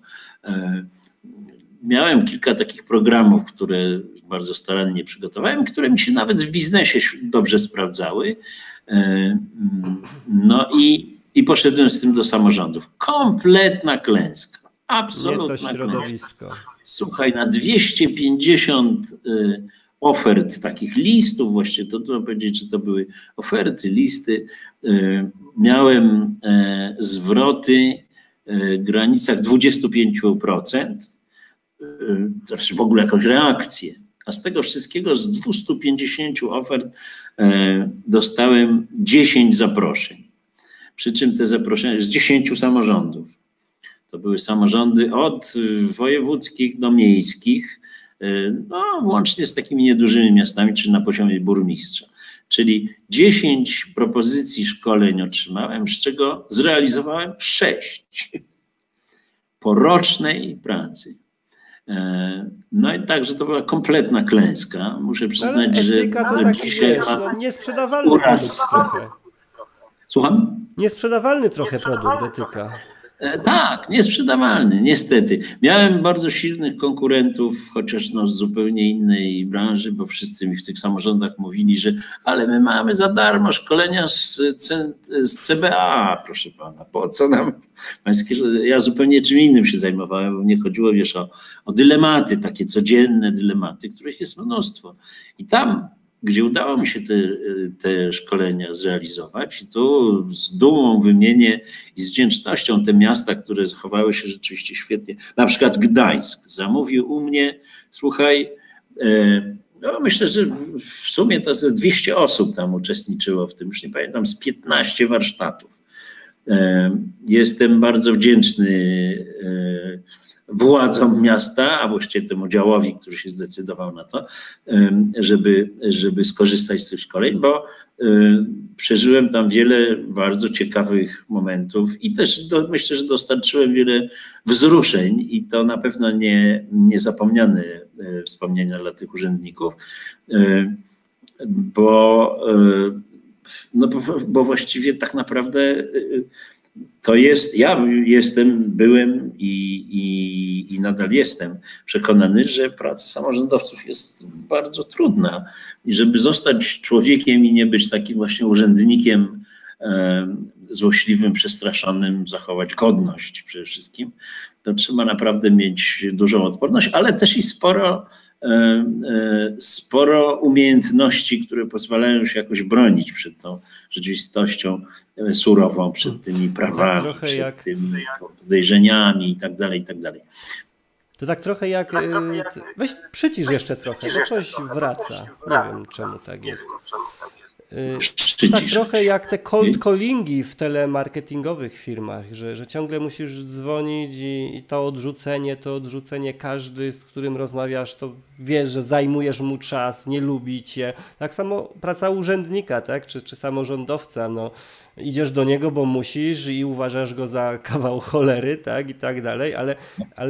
Miałem kilka takich programów, które bardzo starannie przygotowałem, które mi się nawet w biznesie dobrze sprawdzały. No i, i poszedłem z tym do samorządów. Kompletna klęska. Absolutna nie to środowisko. klęska. Słuchaj, na dwieście pięćdziesiąt ofert, takich listów, właściwie to trudno powiedzieć, że to były oferty, listy, miałem zwroty w granicach dwadzieścia pięć procent, w ogóle jakąś reakcję. A z tego wszystkiego, z dwustu pięćdziesięciu ofert dostałem dziesięć zaproszeń. Przy czym te zaproszenia z dziesięciu samorządów. To były samorządy od wojewódzkich do miejskich, no włącznie z takimi niedużymi miastami, czy na poziomie burmistrza. Czyli dziesięć propozycji szkoleń otrzymałem, z czego zrealizowałem sześć po rocznej pracy. No i także to była kompletna klęska. Muszę przyznać, ale że etyka to to taki, dzisiaj wiesz, ma no, niesprzedawalny uraz. produkt trochę. Słucham? Niesprzedawalny trochę produkt etyka. Tak, niesprzedawalny, niestety. Miałem bardzo silnych konkurentów, chociaż no z zupełnie innej branży, bo wszyscy mi w tych samorządach mówili, że ale my mamy za darmo szkolenia z, z C B A, proszę pana, po co nam pańskie, ja zupełnie czym innym się zajmowałem, bo mnie chodziło, wiesz, o, o dylematy, takie codzienne dylematy, których jest mnóstwo. I tam, gdzie udało mi się te, te szkolenia zrealizować, i tu z dumą wymienię i z wdzięcznością te miasta, które zachowały się rzeczywiście świetnie. Na przykład Gdańsk zamówił u mnie, słuchaj, no myślę, że w sumie to ze dwieście osób tam uczestniczyło w tym, już nie pamiętam, z piętnaście warsztatów. Jestem bardzo wdzięczny władzom miasta, a właściwie temu działowi, który się zdecydował na to, żeby, żeby skorzystać z tych szkoleń, bo przeżyłem tam wiele bardzo ciekawych momentów i też do, myślę, że dostarczyłem wiele wzruszeń i to na pewno nie, niezapomniane wspomnienia dla tych urzędników, bo, no bo, bo właściwie tak naprawdę to jest, ja jestem, byłem i, i, i nadal jestem przekonany, że praca samorządowców jest bardzo trudna i żeby zostać człowiekiem i nie być takim właśnie urzędnikiem e, złośliwym, przestraszonym, zachować godność przede wszystkim, to trzeba naprawdę mieć dużą odporność, ale też i sporo, e, e, sporo umiejętności, które pozwalają się jakoś bronić przed tą rzeczywistością surową, przed tymi prawami, trochę przed jak... tymi podejrzeniami i tak dalej, i tak dalej. To tak trochę jak, weź przycisz jeszcze trochę, bo coś wraca, nie wiem czemu tak jest. To tak trochę jak te cold callingi w telemarketingowych firmach, że, że ciągle musisz dzwonić i, i to odrzucenie, to odrzucenie, każdy, z którym rozmawiasz, to wiesz, że zajmujesz mu czas, nie lubi cię. Tak samo praca urzędnika, tak, czy, czy samorządowca, no. Idziesz do niego, bo musisz i uważasz go za kawał cholery, tak, i tak dalej, ale, ale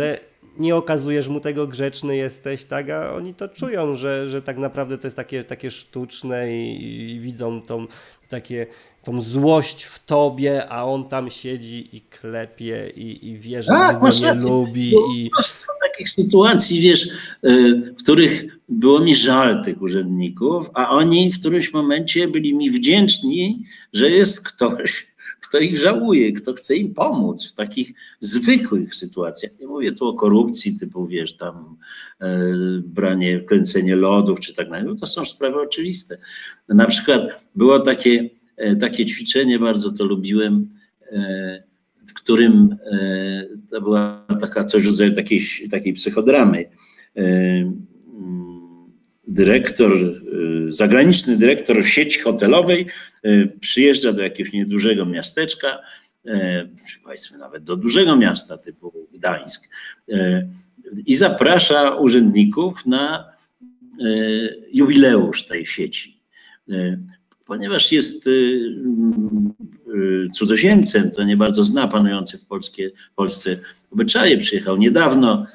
nie okazujesz mu tego, grzeczny jesteś, tak, a oni to czują, że, że tak naprawdę to jest takie, takie sztuczne i, i widzą tą, takie, tą złość w tobie, a on tam siedzi i klepie i, i wie, że tak, go nie rację. lubi. Było I... mnóstwo takich sytuacji, wiesz, w których było mi żal tych urzędników, a oni w którymś momencie byli mi wdzięczni, że jest ktoś, kto ich żałuje, kto chce im pomóc w takich zwykłych sytuacjach. Nie mówię tu o korupcji typu, wiesz, tam e, branie, kręcenie lodów czy tak dalej, no to są sprawy oczywiste. Na przykład było takie, e, takie ćwiczenie, bardzo to lubiłem, e, w którym e, to była taka coś w rodzaju takiej, takiej psychodramy. E, dyrektor, zagraniczny dyrektor sieci hotelowej przyjeżdża do jakiegoś niedużego miasteczka, powiedzmy nawet do dużego miasta typu Gdańsk i zaprasza urzędników na jubileusz tej sieci. Ponieważ jest cudzoziemcem, to nie bardzo zna panujące w Polskie, Polsce obyczaje, przyjechał niedawno,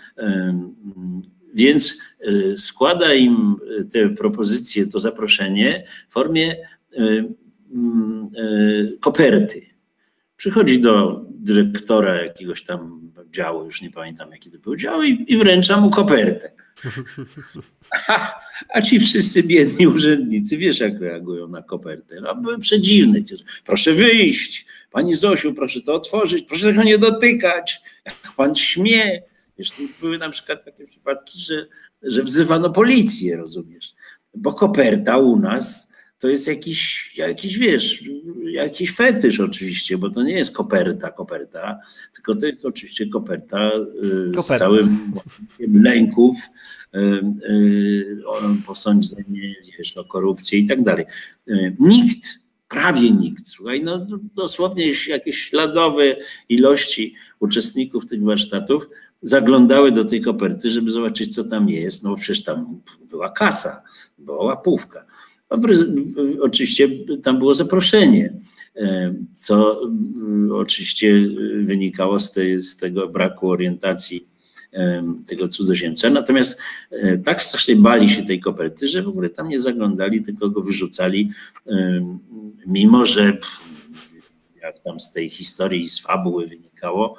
więc składa im te propozycje, to zaproszenie w formie koperty. Przychodzi do dyrektora jakiegoś tam działu, już nie pamiętam jaki to był dział, i, i wręcza mu kopertę. A, a ci wszyscy biedni urzędnicy, wiesz jak reagują na kopertę? No, były przedziwne. Proszę wyjść, pani Zosiu, proszę to otworzyć, proszę tego nie dotykać, jak pan śmie. Wiesz, były na przykład takie przypadki, że, że wzywano policję, rozumiesz? Bo koperta u nas to jest jakiś, jakiś, wiesz, jakiś fetysz oczywiście, bo to nie jest koperta, koperta, tylko to jest oczywiście koperta, koperta. z całym lęków, o posądzenie, wiesz, o korupcję i tak dalej. Nikt, prawie nikt, słuchaj, no dosłownie jakieś śladowe ilości uczestników tych warsztatów zaglądały do tej koperty, żeby zobaczyć, co tam jest, no bo przecież tam była kasa, była łapówka. Oczywiście tam było zaproszenie, co oczywiście wynikało z, tej, z tego braku orientacji tego cudzoziemca. Natomiast tak strasznie bali się tej koperty, że w ogóle tam nie zaglądali, tylko go wyrzucali, mimo że jak tam z tej historii, z fabuły wynikało,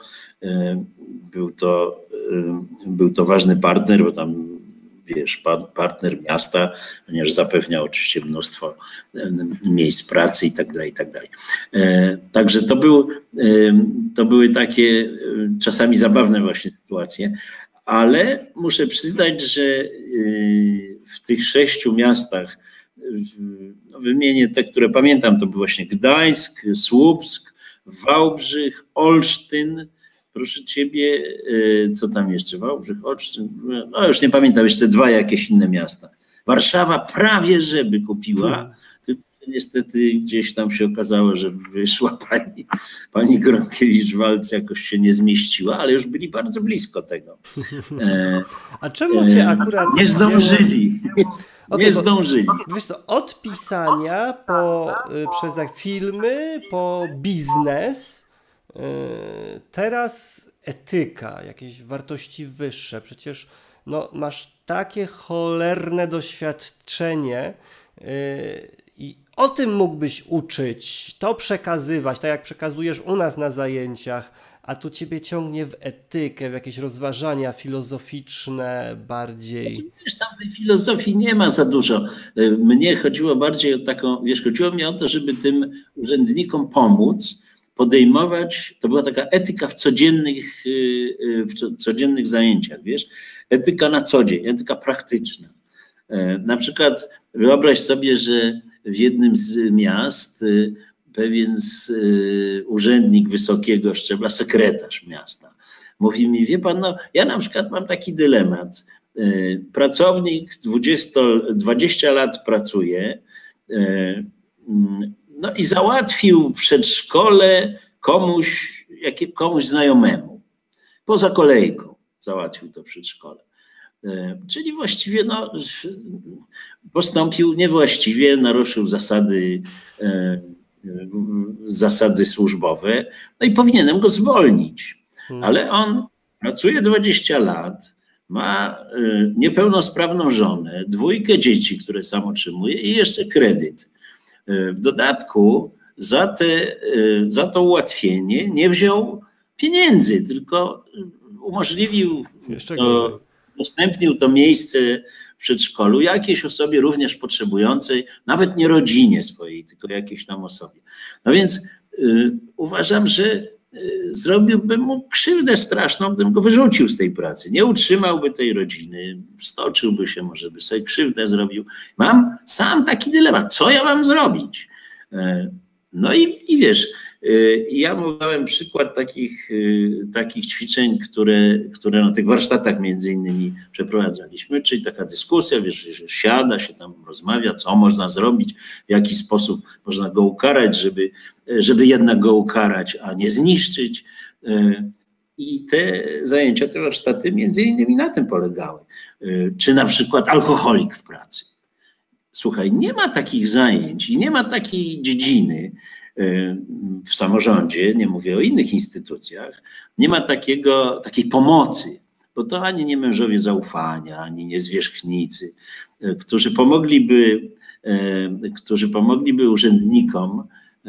był to, był to ważny partner, bo tam, wiesz, partner miasta, ponieważ zapewniał oczywiście mnóstwo miejsc pracy i tak dalej, i tak dalej. Także to, był, to były takie czasami zabawne właśnie sytuacje, ale muszę przyznać, że w tych sześciu miastach, no wymienię te, które pamiętam, to był właśnie Gdańsk, Słupsk, Wałbrzych, Olsztyn, proszę ciebie, co tam jeszcze? Wałbrzych, Olsztyn, no już nie pamiętam, jeszcze dwa jakieś inne miasta. Warszawa prawie żeby kupiła, tylko niestety gdzieś tam się okazało, że wyszła pani, pani Gronkiewicz-Waltz, jakoś się nie zmieściła, ale już byli bardzo blisko tego. A czemu cię akurat... Nie zdążyli. Nie, okay, nie zdążyli. Bo, wiesz co, od pisania po, przez tak filmy, po biznes, teraz etyka, jakieś wartości wyższe. Przecież no, masz takie cholerne doświadczenie i o tym mógłbyś uczyć, to przekazywać, tak jak przekazujesz u nas na zajęciach, a tu ciebie ciągnie w etykę, w jakieś rozważania filozoficzne bardziej. Wiesz, tam tej filozofii nie ma za dużo. Mnie chodziło bardziej o taką, wiesz, chodziło mi o to, żeby tym urzędnikom pomóc, podejmować, to była taka etyka w codziennych, w codziennych zajęciach, wiesz, etyka na co dzień, etyka praktyczna. Na przykład wyobraź sobie, że w jednym z miast pewien urzędnik wysokiego szczebla, sekretarz miasta, mówi mi, wie pan, no ja na przykład mam taki dylemat. Pracownik dwadzieścia lat pracuje, no i załatwił przedszkole komuś, jakie, komuś znajomemu. Poza kolejką załatwił to przedszkole. Czyli właściwie no, postąpił niewłaściwie, naruszył zasady, zasady służbowe, no i powinienem go zwolnić. Ale on pracuje dwadzieścia lat, ma niepełnosprawną żonę, dwójkę dzieci, które sam utrzymuje i jeszcze kredyt. W dodatku za, te, za to ułatwienie nie wziął pieniędzy, tylko umożliwił, to, udostępnił to miejsce w przedszkolu jakiejś osobie również potrzebującej, nawet nie rodzinie swojej, tylko jakiejś tam osobie. No więc y, uważam, że zrobiłbym mu krzywdę straszną, gdybym go wyrzucił z tej pracy. Nie utrzymałby tej rodziny, stoczyłby się, może by sobie krzywdę zrobił. Mam sam taki dylemat, co ja mam zrobić? No i, i wiesz, ja mu dałem przykład takich, takich ćwiczeń, które, które na tych warsztatach między innymi przeprowadzaliśmy, czyli taka dyskusja, wiesz, że siada się tam, rozmawia, co można zrobić, w jaki sposób można go ukarać, żeby, żeby jednak go ukarać, a nie zniszczyć. I te zajęcia, te warsztaty między innymi na tym polegały. Czy na przykład alkoholik w pracy. Słuchaj, nie ma takich zajęć i nie ma takiej dziedziny w samorządzie, nie mówię o innych instytucjach, nie ma takiego, takiej pomocy, bo to ani nie mężowie zaufania, ani nie zwierzchnicy, którzy pomogliby, którzy pomogliby urzędnikom.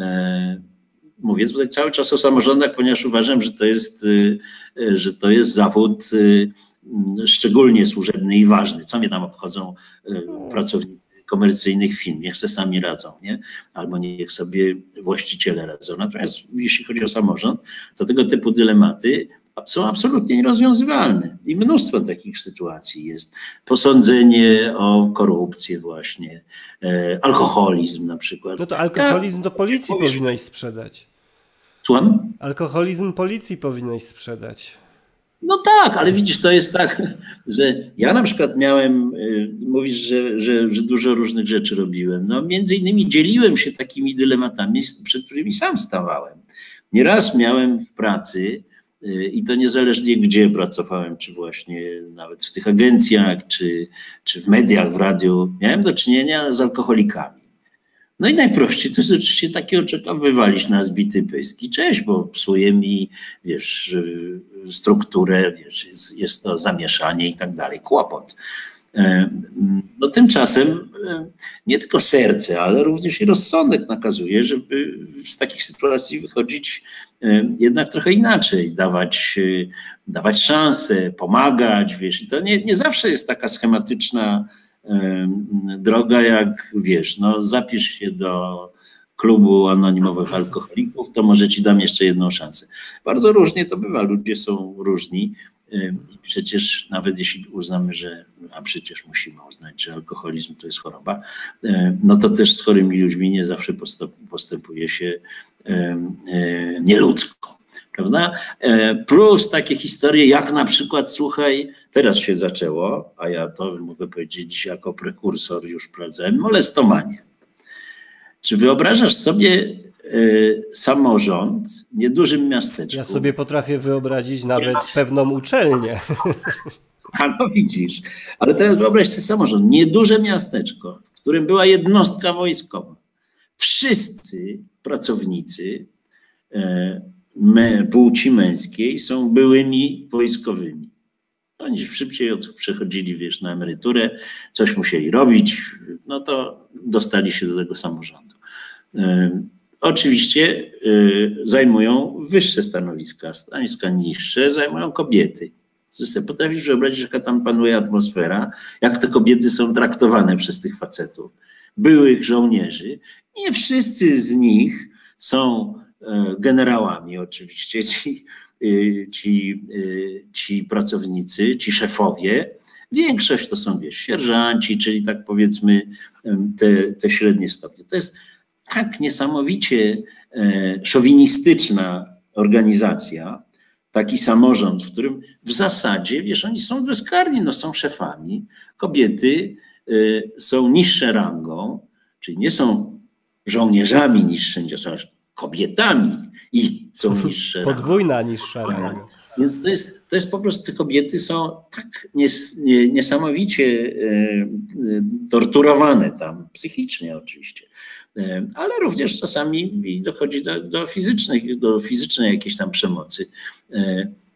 Mówię tutaj cały czas o samorządach, ponieważ uważam, że to jest, że to jest zawód szczególnie służebny i ważny. Co mnie tam obchodzą pracownicy komercyjnych firm, niech se sami radzą, nie? Albo niech sobie właściciele radzą. Natomiast jeśli chodzi o samorząd, to tego typu dylematy są absolutnie nierozwiązywalne. I mnóstwo takich sytuacji jest. Posądzenie o korupcję właśnie, e, alkoholizm na przykład. No to alkoholizm do policji ja, powinnaś sprzedać. Słucham? Alkoholizm policji powinnaś sprzedać. No tak, ale widzisz, to jest tak, że ja na przykład miałem, mówisz, że, że, że dużo różnych rzeczy robiłem. No między innymi dzieliłem się takimi dylematami, przed którymi sam stawałem. Nieraz miałem w pracy, i to niezależnie gdzie pracowałem, czy właśnie nawet w tych agencjach, czy, czy w mediach, w radiu, miałem do czynienia z alkoholikami. No i najprościej to jest oczywiście takie czeka wywalić na zbity pysk i cześć, bo psuje mi, wiesz, strukturę, wiesz, jest, jest to zamieszanie i tak dalej, kłopot. No tymczasem nie tylko serce, ale również i rozsądek nakazuje, żeby z takich sytuacji wychodzić jednak trochę inaczej, dawać, dawać szansę, pomagać, wiesz, i to nie, nie zawsze jest taka schematyczna droga, jak wiesz, no zapisz się do klubu anonimowych alkoholików, to może ci dam jeszcze jedną szansę. Bardzo różnie to bywa, ludzie są różni i przecież nawet jeśli uznamy, że, a przecież musimy uznać, że alkoholizm to jest choroba, no to też z chorymi ludźmi nie zawsze postępuje się nieludzko, prawda? Plus takie historie, jak na przykład, słuchaj, teraz się zaczęło, a ja to mogę powiedzieć jako prekursor już prowadzę, molestomanie. Czy wyobrażasz sobie y, samorząd w niedużym miasteczku? Ja sobie potrafię wyobrazić nawet ja. pewną uczelnię. A no widzisz, ale teraz wyobraź sobie samorząd, nieduże miasteczko, w którym była jednostka wojskowa. Wszyscy pracownicy y, płci męskiej są byłymi wojskowymi. Oni szybciej przechodzili, wiesz, na emeryturę, coś musieli robić, no to dostali się do tego samorządu. E, oczywiście e, zajmują wyższe stanowiska, stanowiska niższe zajmują kobiety. Że sobie potrafisz wyobrazić, jaka tam panuje atmosfera, jak te kobiety są traktowane przez tych facetów, byłych żołnierzy. Nie wszyscy z nich są e, generałami oczywiście, ci Ci, ci pracownicy, ci szefowie, większość to są, wiesz, sierżanci, czyli tak powiedzmy te, te średnie stopnie. To jest tak niesamowicie szowinistyczna organizacja, taki samorząd, w którym w zasadzie, wiesz, oni są bezkarni, no są szefami, kobiety są niższe rangą, czyli nie są żołnierzami niższymi, są kobietami i są niższe. Podwójna ranga. niższa ranga. Więc to jest, to jest po prostu, te kobiety są tak nies, nie, niesamowicie e, torturowane tam, psychicznie oczywiście, e, ale również czasami dochodzi do, do, fizycznej, do fizycznej jakiejś tam przemocy. E,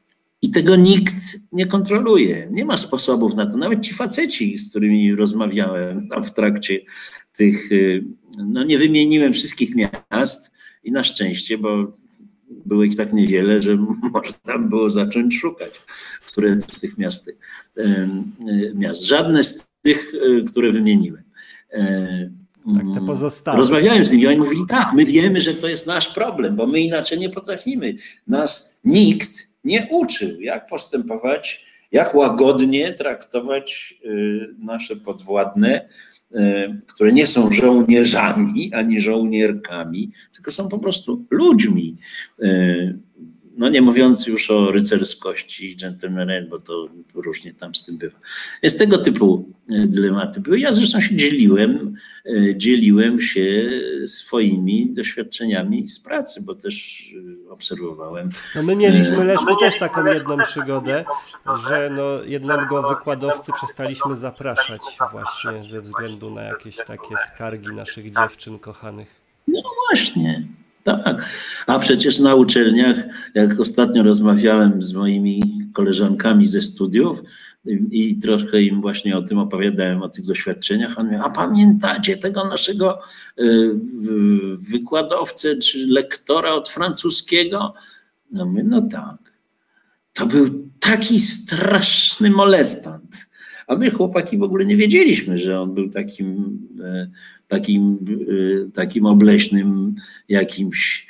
I tego nikt nie kontroluje. Nie ma sposobów na to. Nawet ci faceci, z którymi rozmawiałem w trakcie tych, no nie wymieniłem wszystkich miast i na szczęście, bo było ich tak niewiele, że można było zacząć szukać, które z tych miast, miast. Żadne z tych, które wymieniłem. Tak, te pozostałe. Rozmawiałem z nimi i oni mówili, tak, my wiemy, że to jest nasz problem, bo my inaczej nie potrafimy. Nas nikt nie uczył, jak postępować, jak łagodnie traktować nasze podwładne, które nie są żołnierzami ani żołnierkami, tylko są po prostu ludźmi. No nie mówiąc już o rycerskości, dżentelmenem, bo to różnie tam z tym bywa. Jest tego typu dylematy były. Ja zresztą się dzieliłem, dzieliłem się swoimi doświadczeniami z pracy, bo też obserwowałem. No my mieliśmy, Leszku, też taką jedną przygodę, że no jednego wykładowcy przestaliśmy zapraszać właśnie ze względu na jakieś takie skargi naszych dziewczyn kochanych. No właśnie. Tak, a przecież na uczelniach, jak ostatnio rozmawiałem z moimi koleżankami ze studiów i, i troszkę im właśnie o tym opowiadałem, o tych doświadczeniach, on mówi, a pamiętacie tego naszego y, wykładowcę czy lektora od francuskiego? No my, no tak, to był taki straszny molestant. A my chłopaki w ogóle nie wiedzieliśmy, że on był takim, takim, takim obleśnym jakimś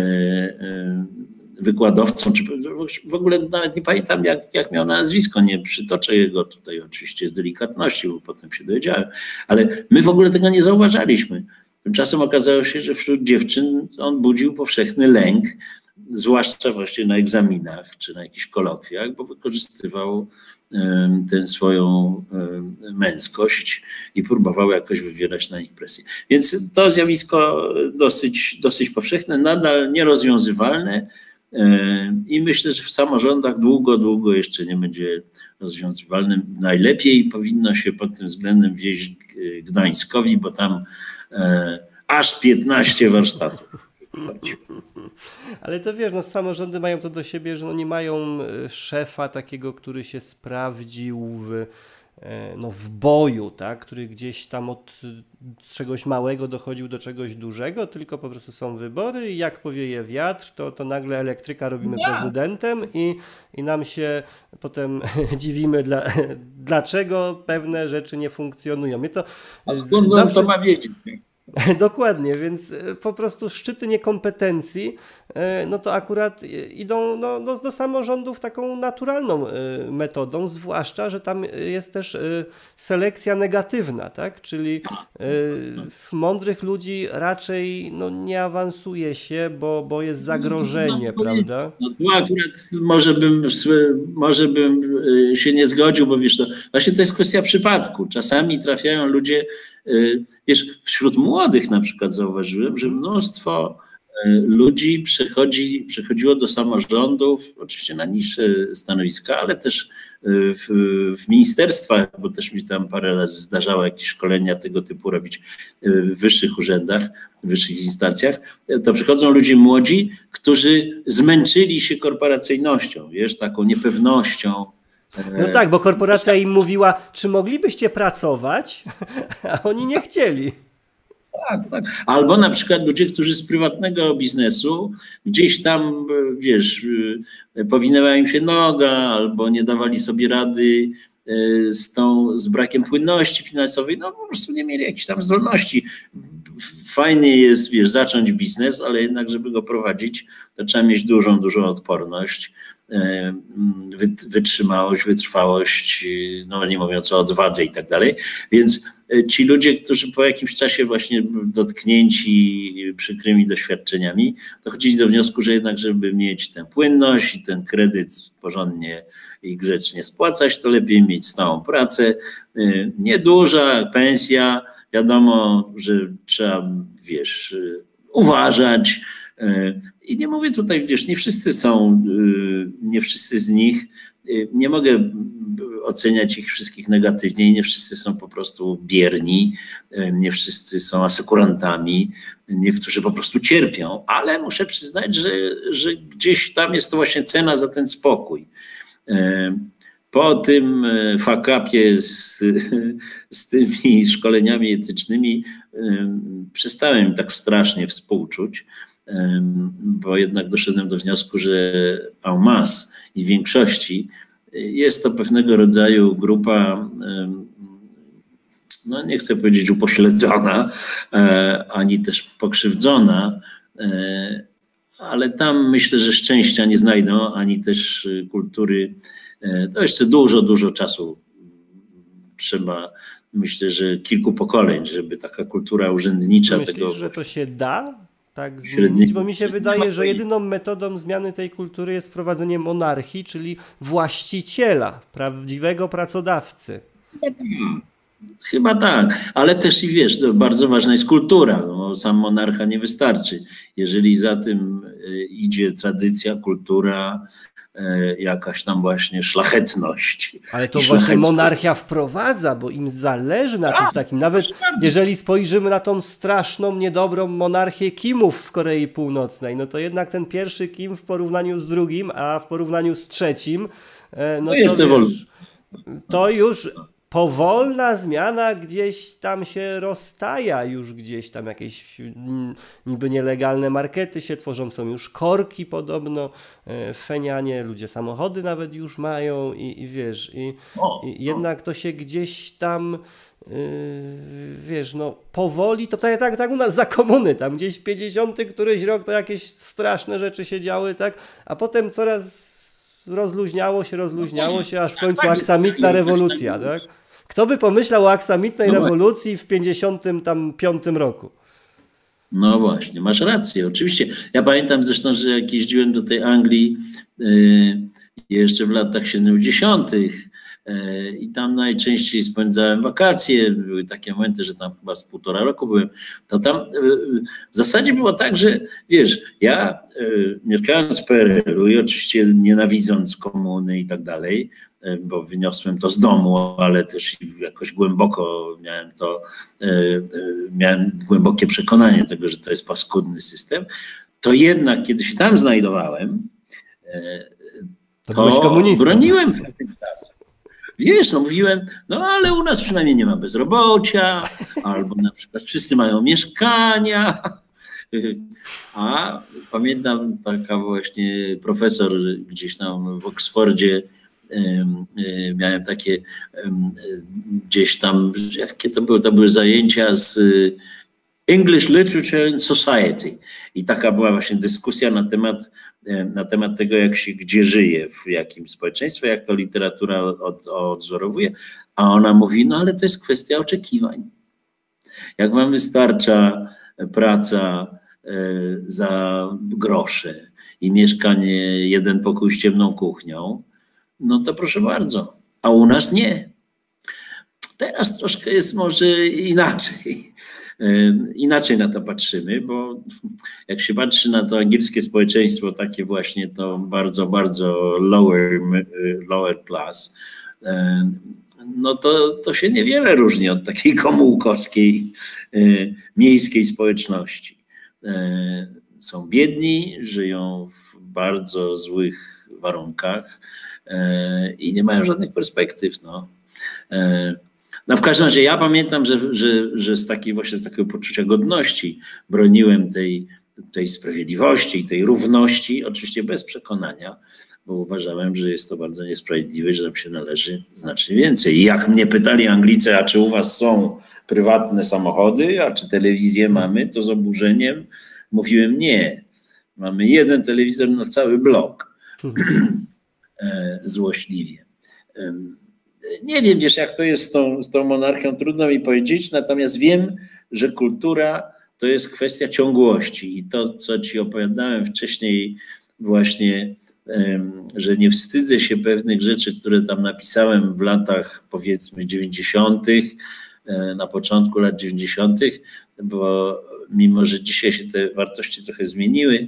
wykładowcą, czy w ogóle nawet nie pamiętam, jak, jak miał na nazwisko, nie przytoczę jego tutaj oczywiście z delikatności, bo potem się dowiedziałem, ale my w ogóle tego nie zauważaliśmy. Tymczasem okazało się, że wśród dziewczyn on budził powszechny lęk, zwłaszcza właśnie na egzaminach czy na jakichś kolokwiach, bo wykorzystywał tę swoją męskość i próbował jakoś wywierać na nich presję. Więc to zjawisko dosyć, dosyć powszechne, nadal nierozwiązywalne i myślę, że w samorządach długo, długo jeszcze nie będzie rozwiązywalne. Najlepiej powinno się pod tym względem wieść Gdańskowi, bo tam aż piętnaście warsztatów. Ale to wiesz, no samorządy mają to do siebie, że no nie mają szefa takiego, który się sprawdził w, no w boju, tak? Który gdzieś tam od czegoś małego dochodził do czegoś dużego, tylko po prostu są wybory i jak powieje wiatr, to, to nagle elektryka robimy nie. prezydentem i, i nam się potem dziwimy, dla, dlaczego pewne rzeczy nie funkcjonują. Mnie to A skąd zawsze... on to ma wiedzieć? Dokładnie, więc po prostu szczyty niekompetencji, no to akurat idą no, no, do samorządów taką naturalną metodą, zwłaszcza, że tam jest też selekcja negatywna, tak? Czyli mądrych ludzi raczej no, nie awansuje się, bo, bo jest zagrożenie, no, prawda? No tu akurat może bym, może bym się nie zgodził, bo wiesz, to właśnie to jest kwestia przypadku. Czasami trafiają ludzie, wiesz, wśród młodych na przykład zauważyłem, że mnóstwo ludzi przychodzi, przychodziło do samorządów, oczywiście na niższe stanowiska, ale też w, w ministerstwach, bo też mi tam parę razy zdarzało jakieś szkolenia tego typu robić w wyższych urzędach, w wyższych instancjach, to przychodzą ludzie młodzi, którzy zmęczyli się korporacyjnością, wiesz, taką niepewnością. No tak, bo korporacja im mówiła, czy moglibyście pracować, a oni nie chcieli. Tak, tak. Albo na przykład ludzie, którzy z prywatnego biznesu gdzieś tam, wiesz, powinęła im się noga, albo nie dawali sobie rady z tą, z brakiem płynności finansowej, no po prostu nie mieli jakichś tam zdolności. Fajnie jest, wiesz, zacząć biznes, ale jednak, żeby go prowadzić, to trzeba mieć dużą, dużą odporność, wytrzymałość, wytrwałość, no nie mówiąc o odwadze i tak dalej. Więc ci ludzie, którzy po jakimś czasie właśnie dotknięci przykrymi doświadczeniami, dochodzili do wniosku, że jednak, żeby mieć tę płynność i ten kredyt porządnie i grzecznie spłacać, to lepiej mieć stałą pracę, nieduża pensja, wiadomo, że trzeba, wiesz, uważać. I nie mówię tutaj, wiesz, nie wszyscy są, nie wszyscy z nich, nie mogę oceniać ich wszystkich negatywnie i nie wszyscy są po prostu bierni, nie wszyscy są asekurantami, niektórzy po prostu cierpią, ale muszę przyznać, że, że gdzieś tam jest to właśnie cena za ten spokój. Po tym fuck-upie z, z tymi szkoleniami etycznymi przestałem im tak strasznie współczuć, bo jednak doszedłem do wniosku, że en masse i w większości jest to pewnego rodzaju grupa, no nie chcę powiedzieć upośledzona, ani też pokrzywdzona, ale tam myślę, że szczęścia nie znajdą, ani też kultury. To jeszcze dużo, dużo czasu trzeba, myślę, że kilku pokoleń, żeby taka kultura urzędnicza Myślisz, tego... że to się da tak zmienić? Bo mi się wydaje, że jedyną metodą zmiany tej kultury jest wprowadzenie monarchii, czyli właściciela, prawdziwego pracodawcy. Chyba tak, ale też i wiesz, to bardzo ważna jest kultura, no, bo sam monarcha nie wystarczy. Jeżeli za tym idzie tradycja, kultura, jakaś tam właśnie szlachetność. Ale to właśnie monarchia wprowadza, bo im zależy na czymś takim. Nawet jeżeli spojrzymy na tą straszną, niedobrą monarchię Kimów w Korei Północnej, no to jednak ten pierwszy Kim w porównaniu z drugim, a w porównaniu z trzecim, no to, jest to, wiesz, to już powolna zmiana gdzieś tam się roztaja, już gdzieś tam jakieś niby nielegalne markety się tworzą, są już korki podobno w Fenianie, ludzie samochody nawet już mają i, i wiesz, i, i jednak to się gdzieś tam yy, wiesz, no powoli, to tak, tak, tak u nas za komuny, tam gdzieś pięćdziesiąty któryś rok to jakieś straszne rzeczy się działy, tak, a potem coraz rozluźniało się, rozluźniało się, aż w końcu aksamitna rewolucja, tak? Kto by pomyślał o aksamitnej no rewolucji w pięćdziesiątym piątym roku? No właśnie, masz rację, oczywiście. Ja pamiętam zresztą, że jak jeździłem do tej Anglii yy, jeszcze w latach siedemdziesiątych yy, i tam najczęściej spędzałem wakacje, były takie momenty, że tam chyba z półtora roku byłem, to tam yy, w zasadzie było tak, że wiesz, ja yy, mieszkając w P R L u i oczywiście nienawidząc komuny i tak dalej, bo wyniosłem to z domu, ale też jakoś głęboko miałem to, miałem głębokie przekonanie tego, że to jest paskudny system, to jednak kiedy się tam znajdowałem, to, to broniłem tych zasad. Wiesz, no mówiłem, no ale u nas przynajmniej nie ma bezrobocia, albo na przykład wszyscy mają mieszkania. A pamiętam taka właśnie profesor gdzieś tam w Oksfordzie, miałem takie gdzieś tam, jakie to były, to były zajęcia z English Literature and Society i taka była właśnie dyskusja na temat, na temat tego, jak się gdzie żyje, w jakim społeczeństwie, jak to literatura od, odwzorowuje, a ona mówi, no ale to jest kwestia oczekiwań. Jak wam wystarcza praca za grosze i mieszkanie, jeden pokój z ciemną kuchnią, no to proszę bardzo, a u nas nie. Teraz troszkę jest może inaczej. Inaczej na to patrzymy, bo jak się patrzy na to angielskie społeczeństwo, takie właśnie to bardzo, bardzo lower, lower class, no to, to się niewiele różni od takiej komułkowskiej, miejskiej społeczności. Są biedni, żyją w bardzo złych warunkach i nie mają żadnych perspektyw. No. No w każdym razie ja pamiętam, że, że, że z takiej właśnie z takiego poczucia godności broniłem tej, tej sprawiedliwości i tej równości, oczywiście bez przekonania, bo uważałem, że jest to bardzo niesprawiedliwe, że nam się należy znacznie więcej. I jak mnie pytali Anglicy, a czy u was są prywatne samochody, a czy telewizję mamy, to z oburzeniem mówiłem nie. Mamy jeden telewizor na cały blok. Złośliwie. Nie wiem, wiesz, jak to jest z tą, z tą monarchią, trudno mi powiedzieć, natomiast wiem, że kultura to jest kwestia ciągłości i to, co ci opowiadałem wcześniej właśnie, że nie wstydzę się pewnych rzeczy, które tam napisałem w latach powiedzmy dziewięćdziesiątych, na początku lat dziewięćdziesiątych, bo mimo, że dzisiaj się te wartości trochę zmieniły,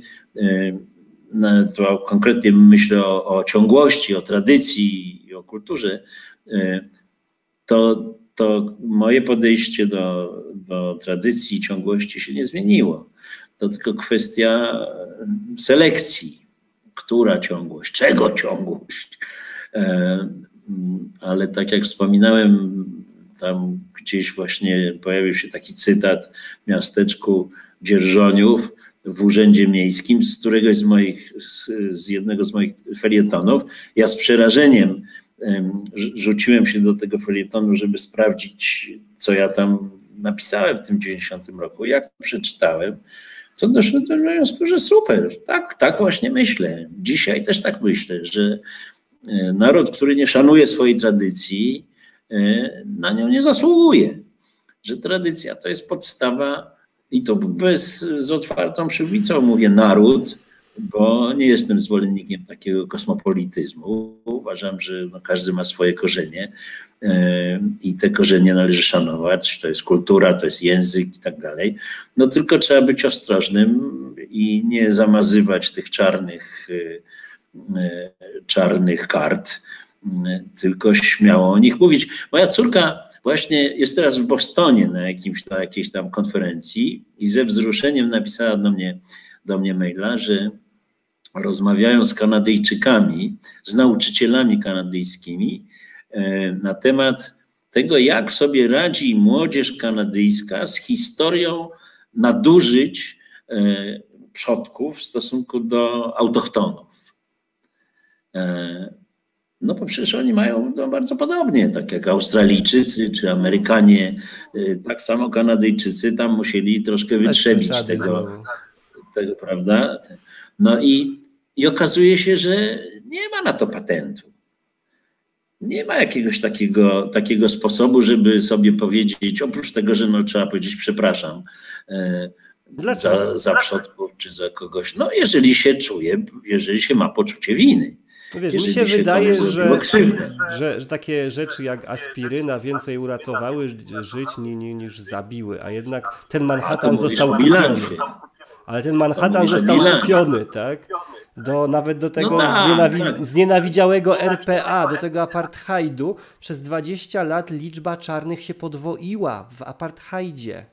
to konkretnie myślę o, o ciągłości, o tradycji i o kulturze, to, to moje podejście do, do tradycji i ciągłości się nie zmieniło. To tylko kwestia selekcji. Która ciągłość? Czego ciągłość? Ale tak jak wspominałem, tam gdzieś właśnie pojawił się taki cytat w miasteczku Dzierżoniów w urzędzie miejskim z któregoś z moich, z, z jednego z moich felietonów. Ja z przerażeniem rzuciłem się do tego felietonu, żeby sprawdzić, co ja tam napisałem w tym dziewięćdziesiątym roku. Jak to przeczytałem, to doszło do wniosku, że super, tak, tak właśnie myślę. Dzisiaj też tak myślę, że naród, który nie szanuje swojej tradycji, na nią nie zasługuje. Że tradycja to jest podstawa i to bez, z otwartą przywicą mówię naród, bo nie jestem zwolennikiem takiego kosmopolityzmu. Uważam, że no każdy ma swoje korzenie i te korzenie należy szanować. To jest kultura, to jest język i tak dalej. No tylko trzeba być ostrożnym i nie zamazywać tych czarnych, czarnych kart, tylko śmiało o nich mówić. Moja córka właśnie jest teraz w Bostonie na, jakimś, na jakiejś tam konferencji i ze wzruszeniem napisała do mnie, do mnie maila, że rozmawiają z Kanadyjczykami, z nauczycielami kanadyjskimi na temat tego, jak sobie radzi młodzież kanadyjska z historią nadużyć przodków w stosunku do autochtonów. No bo przecież oni mają to bardzo podobnie, tak jak Australijczycy czy Amerykanie, tak samo Kanadyjczycy tam musieli troszkę wytrzebić tego, tego, prawda? No i, i okazuje się, że nie ma na to patentu. Nie ma jakiegoś takiego, takiego sposobu, żeby sobie powiedzieć, oprócz tego, że no, trzeba powiedzieć przepraszam za, za przodków czy za kogoś. No jeżeli się czuje, jeżeli się ma poczucie winy. No wiesz, mi się, się wydaje, że, że, że takie rzeczy jak aspiryna więcej uratowały żyć niż zabiły, a jednak ten Manhattan a został kupiony. Ale ten Manhattan został kupiony, tak? Do, nawet do tego no tak, znienawi tak. znienawidziałego R P A, do tego apartheidu. Przez dwadzieścia lat liczba czarnych się podwoiła w apartheidzie.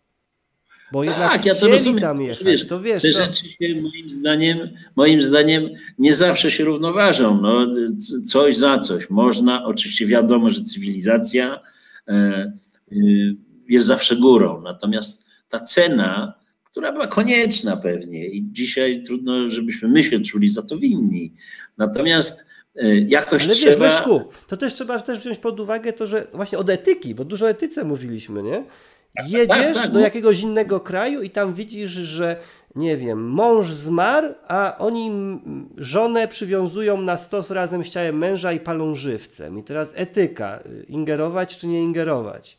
Bo jednak tak, ja to rozumiem, tam jechać, wiesz, to wiesz. Te to... rzeczy się moim zdaniem, moim zdaniem nie zawsze się równoważą. No, coś za coś. Można, oczywiście wiadomo, że cywilizacja e, jest zawsze górą. Natomiast ta cena, która była konieczna pewnie i dzisiaj trudno, żebyśmy my się czuli za to winni. Natomiast e, jakoś Ale trzeba... wiesz, Leszku, to też trzeba też wziąć pod uwagę to, że właśnie od etyki, bo dużo o etyce mówiliśmy, nie? Jedziesz tak, tak, do jakiegoś innego kraju i tam widzisz, że nie wiem, mąż zmarł, a oni żonę przywiązują na stos razem z ciałem męża i palą żywcem. I teraz etyka, ingerować czy nie ingerować?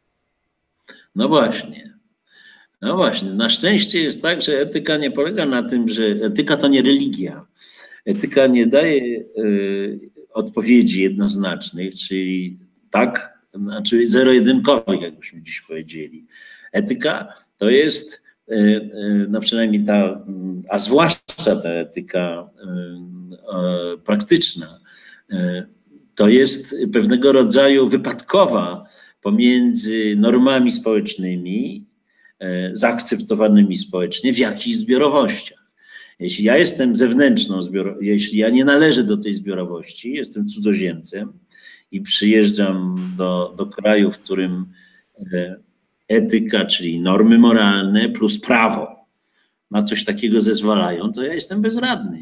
No właśnie. No właśnie. Na szczęście jest tak, że etyka nie polega na tym, że etyka to nie religia. Etyka nie daje y, odpowiedzi jednoznacznych, czyli tak, znaczy zero-jedynkowych, jakbyśmy dziś powiedzieli. Etyka to jest, no przynajmniej ta, a zwłaszcza ta etyka praktyczna, to jest pewnego rodzaju wypadkowa pomiędzy normami społecznymi, zaakceptowanymi społecznie w jakichś zbiorowościach. Jeśli ja jestem zewnętrzną zbiorowością, jeśli ja nie należę do tej zbiorowości, jestem cudzoziemcem, i przyjeżdżam do, do kraju, w którym etyka, czyli normy moralne plus prawo na coś takiego zezwalają, to ja jestem bezradny.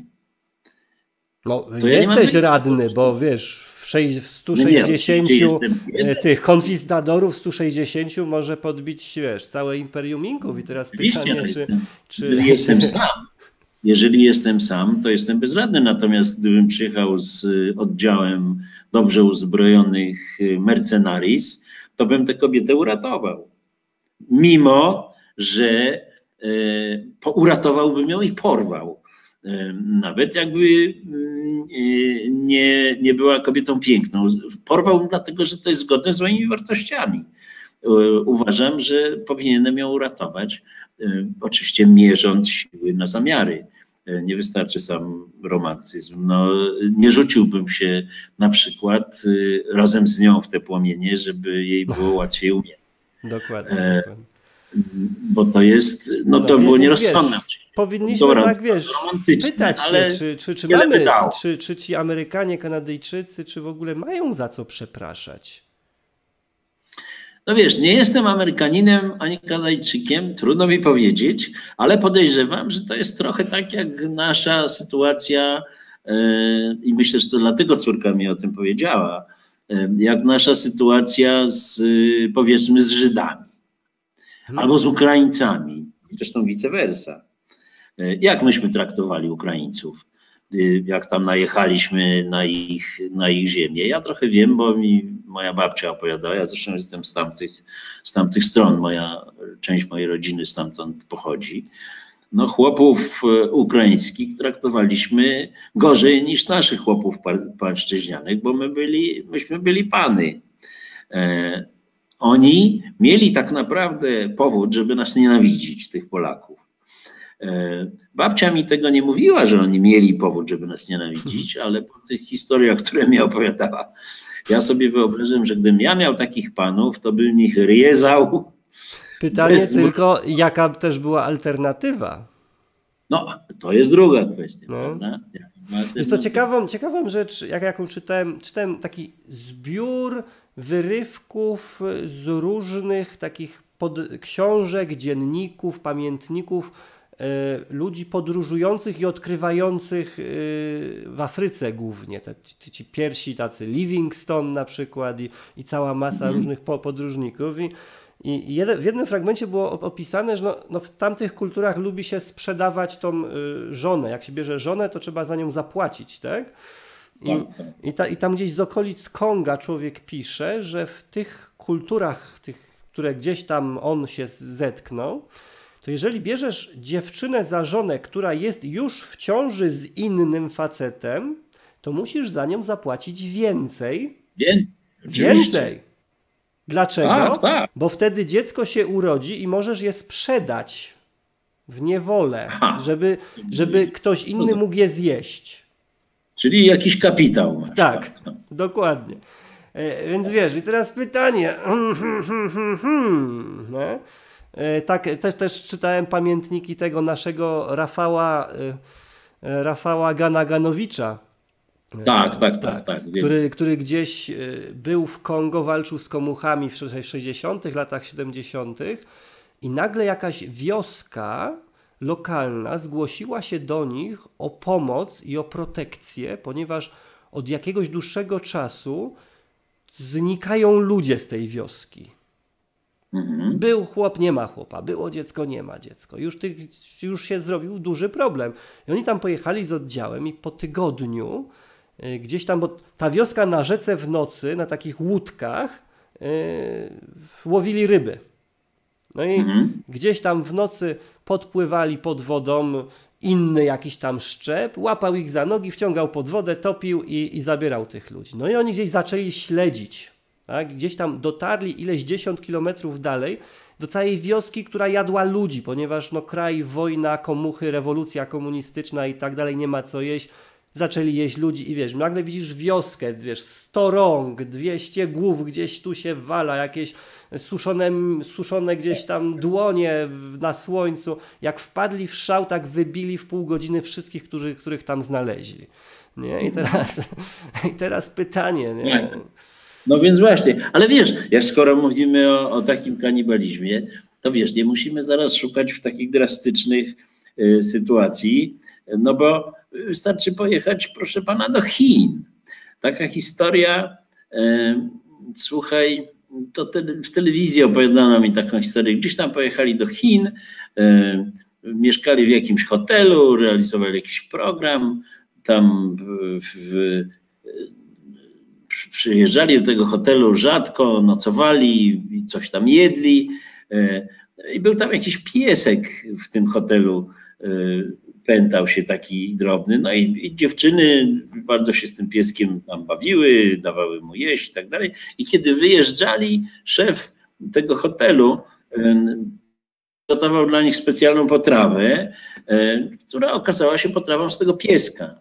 No to jesteś ja radny, bo wiesz, w stu sześćdziesięciu nie, nie, jestem, jestem. tych konkwistadorów stu sześćdziesięciu może podbić, wiesz, całe Imperium Inków i teraz pytanie, czy... Jestem, czy... jestem sam. Jeżeli jestem sam, to jestem bezradny, natomiast gdybym przyjechał z oddziałem dobrze uzbrojonych mercenaris, to bym tę kobietę uratował. Mimo, że e, uratowałbym ją i porwał. E, nawet jakby e, nie, nie była kobietą piękną. Porwał dlatego, że to jest zgodne z moimi wartościami. E, uważam, że powinienem ją uratować, e, oczywiście mierząc siły na zamiary. Nie wystarczy sam romantyzm. No, nie rzuciłbym się na przykład razem z nią w te płomienie, żeby jej było łatwiej umierać. Dokładnie. E, bo to jest, no, no to było nierozsądne. powinniśmy Dobra, tak, wiesz, pytać się, ale czy, czy, czy wiele mamy, wydało. czy, czy ci Amerykanie, Kanadyjczycy, czy w ogóle mają za co przepraszać? No wiesz, nie jestem Amerykaninem ani Kanadajczykiem, trudno mi powiedzieć, ale podejrzewam, że to jest trochę tak jak nasza sytuacja yy, i myślę, że to dlatego córka mi o tym powiedziała, yy, jak nasza sytuacja z, yy, powiedzmy, z Żydami Hmm. albo z Ukraińcami, zresztą vice versa. Yy, jak myśmy traktowali Ukraińców? Jak tam najechaliśmy na ich, na ich ziemię. Ja trochę wiem, bo mi moja babcia opowiadała, ja zresztą jestem z tamtych, z tamtych stron, moja, część mojej rodziny stamtąd pochodzi. No chłopów ukraińskich traktowaliśmy gorzej niż naszych chłopów pańszczyźnianych, bo my byli, myśmy byli pany. E, oni mieli tak naprawdę powód, żeby nas nienawidzić, tych Polaków. Babcia mi tego nie mówiła, że oni mieli powód, żeby nas nienawidzić, ale po tych historiach, które mi opowiadała, ja sobie wyobrażam, że gdybym ja miał takich panów, to bym ich riezał. Pytanie bez... tylko, jaka też była alternatywa? No, to jest druga kwestia, no. Prawda? Jest to ciekawą, ciekawą rzecz, jak jaką czytałem, czytałem taki zbiór wyrywków z różnych takich pod... książek, dzienników, pamiętników ludzi podróżujących i odkrywających w Afryce głównie. Te, ci, ci pierwsi tacy Livingstone na przykład i, i cała masa mm. różnych po, podróżników. I, i jeden, w jednym fragmencie było opisane, że no, no w tamtych kulturach lubi się sprzedawać tą y, żonę. Jak się bierze żonę, to trzeba za nią zapłacić, tak? I, i, ta, i tam gdzieś z okolic Konga człowiek pisze, że w tych kulturach, tych, które gdzieś tam on się zetknął, to jeżeli bierzesz dziewczynę za żonę, która jest już w ciąży z innym facetem, to musisz za nią zapłacić więcej. Wie, więcej. Dlaczego? Tak, tak. Bo wtedy dziecko się urodzi i możesz je sprzedać w niewolę, żeby, żeby ktoś inny mógł je zjeść. Czyli jakiś kapitał masz. Tak, tak. Dokładnie. E, więc wiesz, i teraz pytanie. no? Tak, też, też czytałem pamiętniki tego naszego Rafała, Rafała Ganaganowicza. Tak, tak, tak, tak. Który, który gdzieś był w Kongo, walczył z komuchami w sześćdziesiątych, latach siedemdziesiątych i nagle jakaś wioska lokalna zgłosiła się do nich o pomoc i o protekcję, ponieważ od jakiegoś dłuższego czasu znikają ludzie z tej wioski. Mhm. Był chłop, nie ma chłopa, było dziecko, nie ma dziecko. Już, tych, już się zrobił duży problem. I oni tam pojechali z oddziałem i po tygodniu y, gdzieś tam, bo ta wioska na rzece w nocy, na takich łódkach y, łowili ryby. No i mhm. gdzieś tam w nocy podpływali pod wodą inny jakiś tam szczep, łapał ich za nogi, wciągał pod wodę, topił i, i zabierał tych ludzi. No i oni gdzieś zaczęli śledzić. Tak? Gdzieś tam dotarli ileś dziesiąt kilometrów dalej do całej wioski, która jadła ludzi, ponieważ no, kraj, wojna, komuchy, rewolucja komunistyczna i tak dalej, nie ma co jeść. Zaczęli jeść ludzi i wiesz, nagle widzisz wioskę, wiesz, sto rąk, dwieście głów gdzieś tu się wala, jakieś suszone, suszone gdzieś tam dłonie na słońcu. Jak wpadli w szał, tak wybili w pół godziny wszystkich, którzy, których tam znaleźli. Nie? I teraz, i teraz pytanie, nie? No więc właśnie, ale wiesz, jak skoro mówimy o, o takim kanibalizmie, to wiesz, nie musimy zaraz szukać w takich drastycznych y, sytuacji, no bo wystarczy pojechać, proszę pana, do Chin. Taka historia, y, słuchaj, to te, w telewizji opowiadano mi taką historię, gdzieś tam pojechali do Chin, y, mieszkali w jakimś hotelu, realizowali jakiś program, tam w, w przyjeżdżali do tego hotelu rzadko, nocowali, coś tam jedli i był tam jakiś piesek w tym hotelu, pętał się taki drobny, no i, i dziewczyny bardzo się z tym pieskiem tam bawiły, dawały mu jeść i tak dalej. I kiedy wyjeżdżali, szef tego hotelu gotował dla nich specjalną potrawę, która okazała się potrawą z tego pieska.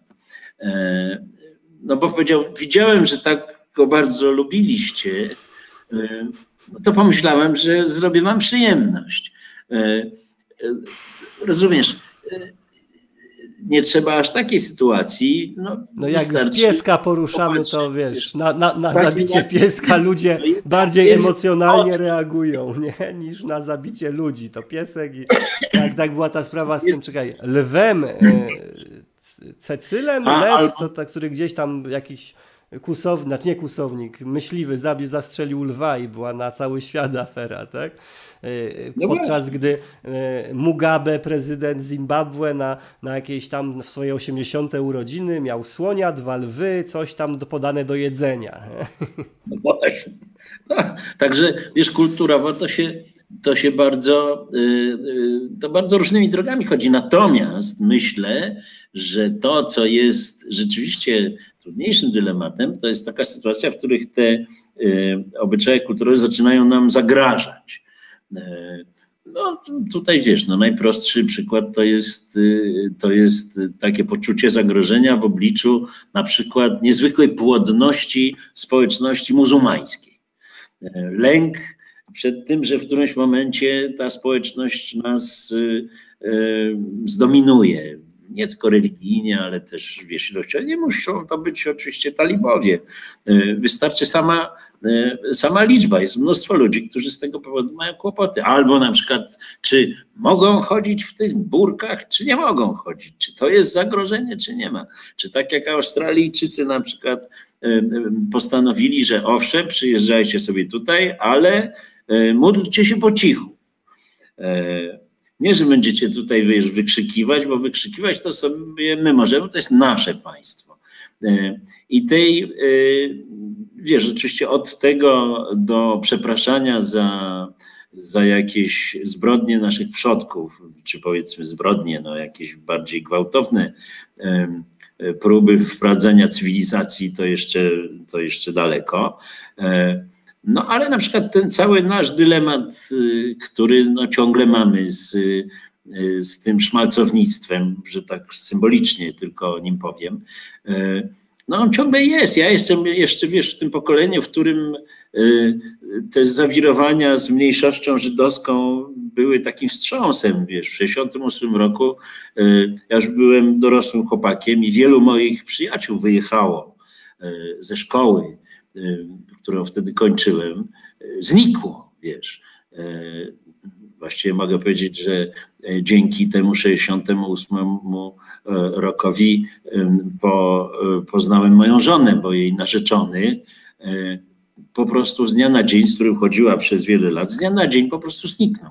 No bo powiedział, widziałem, że tak go bardzo lubiliście, no to pomyślałem, że zrobię wam przyjemność. Rozumiesz, nie trzeba aż takiej sytuacji. No, no jak już pieska poruszamy, to wiesz, na, na, na tak, zabicie jak, pieska ludzie no, bardziej jest, emocjonalnie od... reagują, nie? Niż na zabicie ludzi. To piesek i tak, tak była ta sprawa z tym, czekaj, lwem, e, Cecylem, lew, co, ta, który gdzieś tam jakiś kusownik, znaczy nie kusownik, myśliwy zabił, zastrzelił lwa i była na cały świat afera, tak? No podczas gdy Mugabe, prezydent Zimbabwe, na, na jakieś tam w swoje osiemdziesiąte urodziny miał słonia, dwa lwy, coś tam do, podane do jedzenia. No właśnie. No, także wiesz, kulturowo to się, to się bardzo, to bardzo różnymi drogami chodzi. Natomiast myślę, że to, co jest rzeczywiście trudniejszym dylematem, to jest taka sytuacja, w których te obyczaje kulturowe zaczynają nam zagrażać. No tutaj wiesz, no najprostszy przykład to jest, to jest takie poczucie zagrożenia w obliczu na przykład niezwykłej płodności społeczności muzułmańskiej. Lęk przed tym, że w którymś momencie ta społeczność nas zdominuje. Nie tylko religijnie, ale też wiesz, ilościowo. Nie muszą to być oczywiście talibowie. Wystarczy sama, sama liczba. Jest mnóstwo ludzi, którzy z tego powodu mają kłopoty. Albo na przykład, czy mogą chodzić w tych burkach, czy nie mogą chodzić. Czy to jest zagrożenie, czy nie ma. Czy tak jak Australijczycy na przykład postanowili, że owszem, przyjeżdżajcie sobie tutaj, ale módlcie się po cichu. Nie, że będziecie tutaj wiesz, wykrzykiwać, bo wykrzykiwać to sobie my możemy, to jest nasze państwo. I tej, wiesz, oczywiście od tego do przepraszania za, za jakieś zbrodnie naszych przodków, czy powiedzmy zbrodnie, no jakieś bardziej gwałtowne próby wprowadzenia cywilizacji, to jeszcze, to jeszcze daleko. No ale na przykład ten cały nasz dylemat, który no ciągle mamy z, z tym szmalcownictwem, że tak symbolicznie tylko o nim powiem, no on ciągle jest. Ja jestem jeszcze, wiesz, w tym pokoleniu, w którym te zawirowania z mniejszością żydowską były takim wstrząsem, wiesz, w sześćdziesiątym ósmym roku ja już byłem dorosłym chłopakiem i wielu moich przyjaciół wyjechało ze szkoły, którą wtedy kończyłem, znikło, wiesz. Właściwie mogę powiedzieć, że dzięki temu sześćdziesiątemu ósmemu rokowi po, poznałem moją żonę, bo jej narzeczony po prostu z dnia na dzień, z którym chodziła przez wiele lat, z dnia na dzień po prostu zniknął.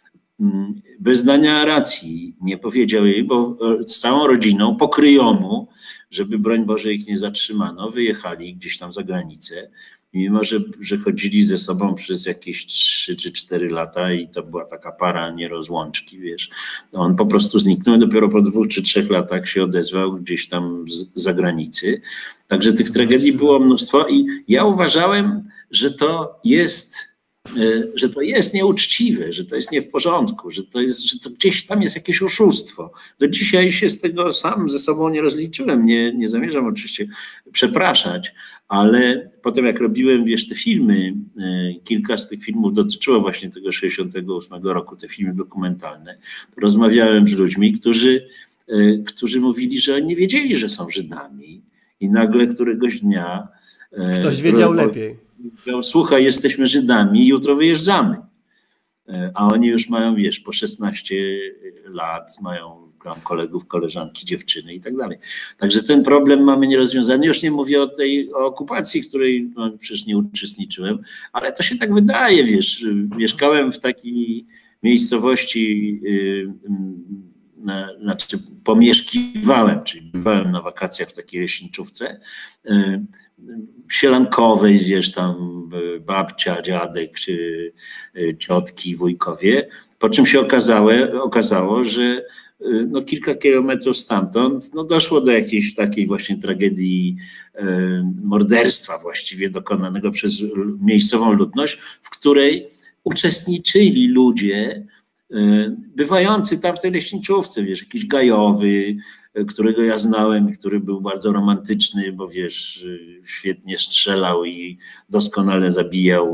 Bez dania racji nie powiedział jej, bo z całą rodziną po kryjomu, żeby broń Boże ich nie zatrzymano, wyjechali gdzieś tam za granicę, mimo że, że chodzili ze sobą przez jakieś trzy czy cztery lata i to była taka para nierozłączki, wiesz. On po prostu zniknął i dopiero po dwóch czy trzech latach się odezwał gdzieś tam z zagranicy. Także tych tragedii było mnóstwo i ja uważałem, że to jest, że to jest nieuczciwe, że to jest nie w porządku, że to jest, że to gdzieś tam jest jakieś oszustwo. Do dzisiaj się z tego sam ze sobą nie rozliczyłem, nie, nie zamierzam oczywiście przepraszać, ale potem jak robiłem, wiesz, te filmy, kilka z tych filmów dotyczyło właśnie tego sześćdziesiątego ósmego roku, te filmy dokumentalne, rozmawiałem z ludźmi, którzy, którzy mówili, że oni nie wiedzieli, że są Żydami i nagle któregoś dnia ktoś wiedział lepiej. Mówią, słuchaj, jesteśmy Żydami, jutro wyjeżdżamy. A oni już mają, wiesz, po szesnaście lat, mają tam kolegów, koleżanki, dziewczyny i tak dalej. Także ten problem mamy nierozwiązany. Już nie mówię o tej o okupacji, której no, przecież nie uczestniczyłem, ale to się tak wydaje, wiesz. Mieszkałem w takiej miejscowości, yy, na, znaczy pomieszkiwałem, czyli bywałem na wakacjach w takiej leśniczówce, yy, sielankowej, wiesz, tam babcia, dziadek, czy ciotki, wujkowie, po czym się okazało, okazało że no, kilka kilometrów stamtąd no, doszło do jakiejś takiej właśnie tragedii e, morderstwa właściwie dokonanego przez miejscową ludność, w której uczestniczyli ludzie e, bywający tam w tej leśniczówce, wiesz, jakiś gajowy, którego ja znałem, który był bardzo romantyczny, bo wiesz, świetnie strzelał i doskonale zabijał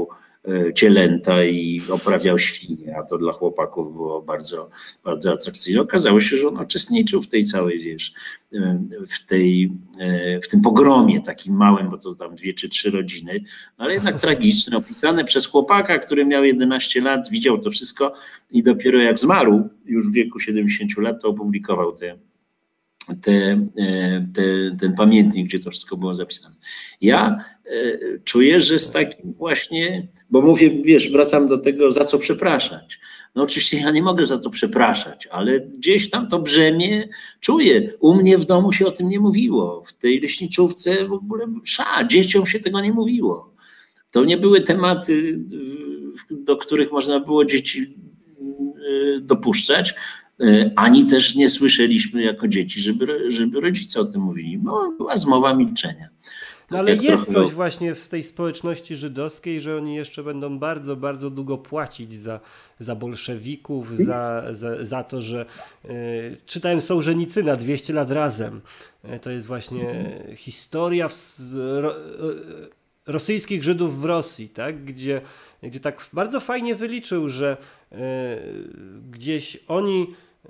cielęta i oprawiał świnie, a to dla chłopaków było bardzo, bardzo atrakcyjne. Okazało się, że on uczestniczył w tej całej, wiesz, w, tej, w tym pogromie takim małym, bo to tam dwie czy trzy rodziny, ale jednak tragiczne, opisane przez chłopaka, który miał jedenaście lat, widział to wszystko i dopiero jak zmarł już w wieku siedemdziesięciu lat, to opublikował te Te, te, ten pamiętnik, gdzie to wszystko było zapisane. Ja czuję, że z takim właśnie, bo mówię, wiesz, wracam do tego, za co przepraszać. No oczywiście ja nie mogę za to przepraszać, ale gdzieś tam to brzemię czuję. U mnie w domu się o tym nie mówiło. W tej leśniczówce w ogóle sza, dzieciom się tego nie mówiło. To nie były tematy, do których można było dzieci dopuszczać, ani też nie słyszeliśmy jako dzieci, żeby, żeby rodzice o tym mówili. No, była zmowa milczenia. No ale jest coś właśnie w tej społeczności żydowskiej, że oni jeszcze będą bardzo, bardzo długo płacić za, za bolszewików, za, za, za to, że y, czytałem Sołżenicyna dwieście lat razem. To jest właśnie historia w, ro, rosyjskich Żydów w Rosji, tak? Gdzie, gdzie tak bardzo fajnie wyliczył, że y, gdzieś oni y,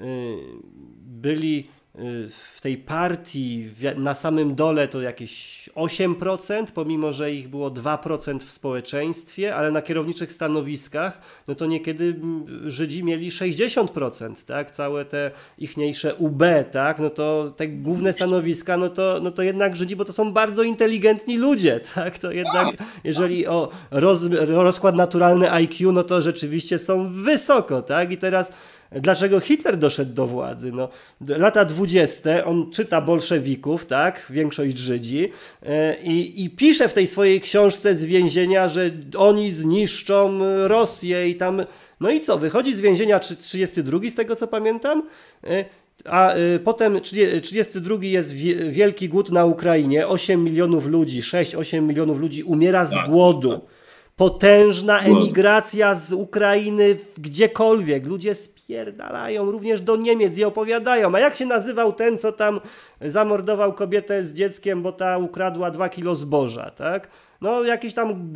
byli w tej partii na samym dole to jakieś osiem procent, pomimo że ich było dwa procent w społeczeństwie, ale na kierowniczych stanowiskach, no to niekiedy Żydzi mieli sześćdziesiąt procent, tak? Całe te ichniejsze U B, tak? No to te główne stanowiska, no to, no to jednak Żydzi, bo to są bardzo inteligentni ludzie, tak? To jednak, jeżeli o roz, rozkład naturalny I Q, no to rzeczywiście są wysoko, tak? I teraz dlaczego Hitler doszedł do władzy? No, lata dwudzieste, on czyta bolszewików, tak, większość Żydzi i, i pisze w tej swojej książce z więzienia, że oni zniszczą Rosję i tam, no i co, wychodzi z więzienia trzydziesty drugi z tego co pamiętam, a potem trzydziesty drugi jest wielki głód na Ukrainie, osiem milionów ludzi, sześć osiem milionów ludzi umiera z głodu. Potężna emigracja z Ukrainy gdziekolwiek. Ludzie spierdalają również do Niemiec i opowiadają. A jak się nazywał ten, co tam zamordował kobietę z dzieckiem, bo ta ukradła dwa kilo zboża, tak? No jakiś tam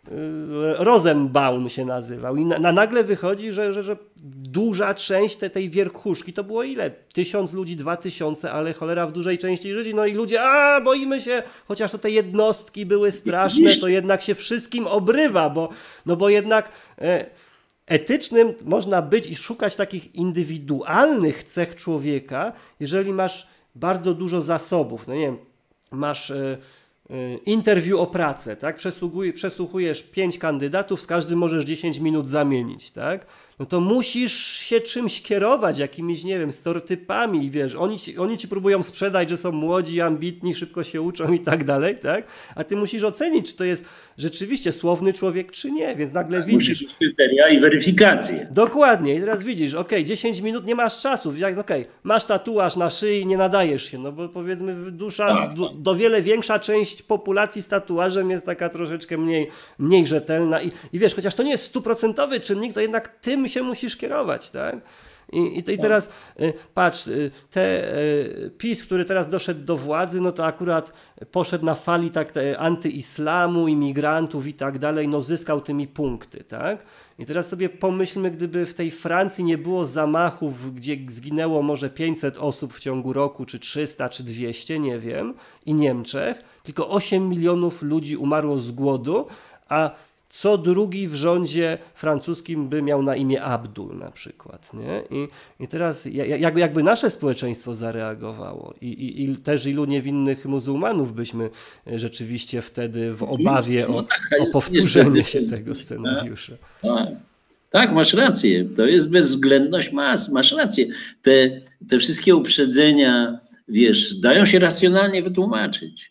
Rosenbaum się nazywał. I na, na nagle wychodzi, że, że, że duża część te, tej wierchuszki to było ile? Tysiąc ludzi, dwa tysiące, ale cholera w dużej części Żydzi. No i ludzie, a boimy się, chociaż to te jednostki były straszne, to jednak się wszystkim obrywa, bo, no bo jednak e, etycznym można być i szukać takich indywidualnych cech człowieka, jeżeli masz bardzo dużo zasobów. No nie wiem, masz e, interwiu o pracę, tak? Przesłuchujesz pięć kandydatów, z każdym możesz dziesięć minut zamienić, tak? No to musisz się czymś kierować, jakimiś, nie wiem, stereotypami, wiesz, oni ci, oni ci próbują sprzedać, że są młodzi, ambitni, szybko się uczą i tak dalej, tak? A ty musisz ocenić, czy to jest rzeczywiście słowny człowiek, czy nie, więc nagle tak, widzisz... Musisz mieć kryteria i weryfikację. Dokładnie, i teraz widzisz, okej, okay, dziesięć minut nie masz czasu, jak okej, okay, masz tatuaż na szyi, nie nadajesz się, no bo powiedzmy dusza, tak, do, do wiele większa część populacji z tatuażem jest taka troszeczkę mniej, mniej rzetelna i, i wiesz, chociaż to nie jest stuprocentowy czynnik, to jednak tym się musisz kierować, tak? I, i, i teraz y, patrz, y, te, y, PiS, który teraz doszedł do władzy, no to akurat poszedł na fali tak te, antyislamu, imigrantów i tak dalej, no zyskał tymi punkty, tak? I teraz sobie pomyślmy, gdyby w tej Francji nie było zamachów, gdzie zginęło może pięćset osób w ciągu roku, czy trzysta, czy dwieście, nie wiem, i Niemczech, tylko osiem milionów ludzi umarło z głodu, a co drugi w rządzie francuskim by miał na imię Abdul na przykład, nie? I, i teraz jakby, jakby nasze społeczeństwo zareagowało i, i, i też ilu niewinnych muzułmanów byśmy rzeczywiście wtedy w obawie o, o powtórzenie się tego scenariusza. Tak, tak, masz rację. To jest bezwzględność mas, masz rację. Te, te wszystkie uprzedzenia, wiesz, dają się racjonalnie wytłumaczyć.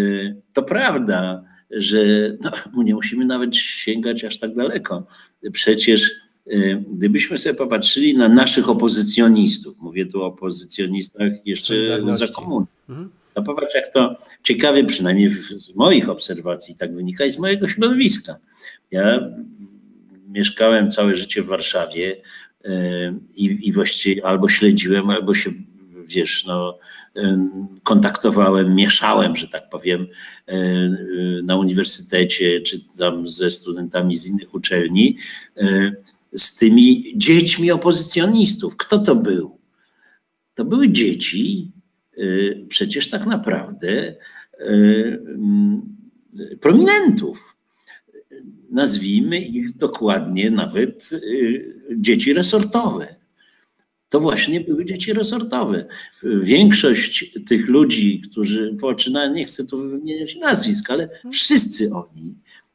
To prawda, że no, nie musimy nawet sięgać aż tak daleko. Przecież y, gdybyśmy sobie popatrzyli na naszych opozycjonistów, mówię tu o opozycjonistach jeszcze za komuny, mhm. to popatrz jak to ciekawie, przynajmniej z moich obserwacji tak wynika i z mojego środowiska. Ja mieszkałem całe życie w Warszawie y, i, i właściwie albo śledziłem, albo się wiesz, no, kontaktowałem, mieszałem, że tak powiem, na uniwersytecie, czy tam ze studentami z innych uczelni, z tymi dziećmi opozycjonistów. Kto to był? To były dzieci przecież tak naprawdę prominentów. Nazwijmy ich dokładnie nawet dzieci resortowe. To właśnie były dzieci resortowe. Większość tych ludzi, którzy poczynają, nie chcę tu wymieniać nazwisk, ale wszyscy oni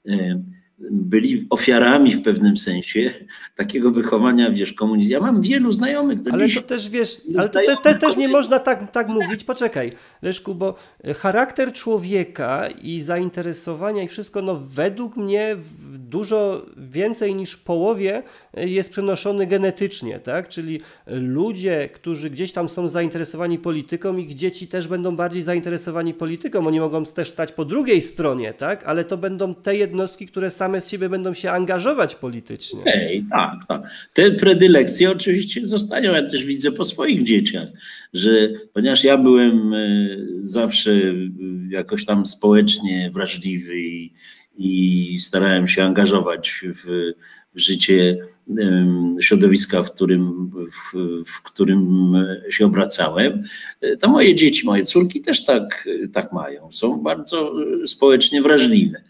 byli ofiarami w pewnym sensie takiego wychowania, wiesz, komunizmu. Ja mam wielu znajomych do Ale dziś. to też, wiesz, ale to te, te, też nie można tak, tak mówić. Poczekaj, Leszku, bo charakter człowieka i zainteresowania i wszystko, no według mnie dużo więcej niż w połowie jest przenoszony genetycznie, tak? Czyli ludzie, którzy gdzieś tam są zainteresowani polityką, ich dzieci też będą bardziej zainteresowani polityką. Oni mogą też stać po drugiej stronie, tak? Ale to będą te jednostki, które same z siebie będą się angażować politycznie. Ej, tak, tak. Te predylekcje oczywiście zostają. Ja też widzę po swoich dzieciach, że ponieważ ja byłem zawsze jakoś tam społecznie wrażliwy i, i starałem się angażować w, w życie środowiska, w którym, w, w którym się obracałem, to moje dzieci, moje córki też tak, tak mają. Są bardzo społecznie wrażliwe.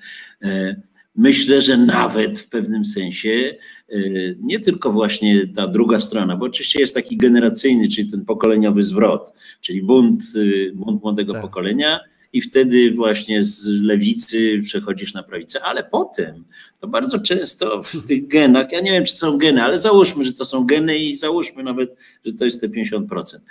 Myślę, że nawet w pewnym sensie nie tylko właśnie ta druga strona, bo oczywiście jest taki generacyjny, czyli ten pokoleniowy zwrot, czyli bunt, bunt młodego tak. pokolenia i wtedy właśnie z lewicy przechodzisz na prawicę, ale potem to bardzo często w tych genach, ja nie wiem, czy to są geny, ale załóżmy, że to są geny i załóżmy nawet, że to jest te pięćdziesiąt procent.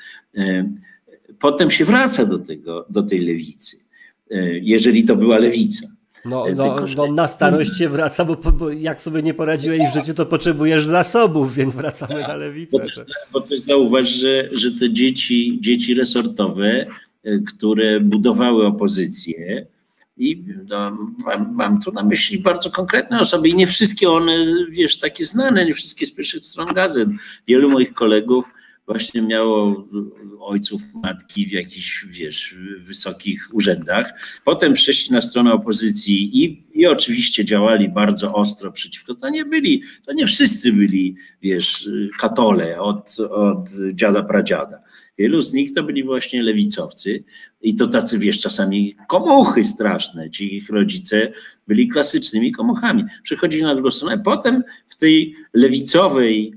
Potem się wraca do tego, do tej lewicy, jeżeli to była lewica. No, no, Tylko, że... no na starość się wraca, bo, bo jak sobie nie poradziłeś w życiu, to potrzebujesz zasobów, więc wracamy na lewicę. Bo też, bo też zauważ, że, że te dzieci, dzieci resortowe, które budowały opozycję, i no, mam, mam tu na myśli bardzo konkretne osoby i nie wszystkie one, wiesz, takie znane, nie wszystkie z pierwszych stron gazet. Wielu moich kolegów właśnie miało ojców, matki w jakichś, wiesz, wysokich urzędach. Potem przeszli na stronę opozycji i, i oczywiście działali bardzo ostro przeciwko. To nie byli, to nie wszyscy byli, wiesz, katole od, od dziada pradziada. Wielu z nich to byli właśnie lewicowcy i to tacy, wiesz, czasami komuchy straszne. Ci ich rodzice byli klasycznymi komuchami. Przechodzili na drugą stronę. Potem w tej lewicowej,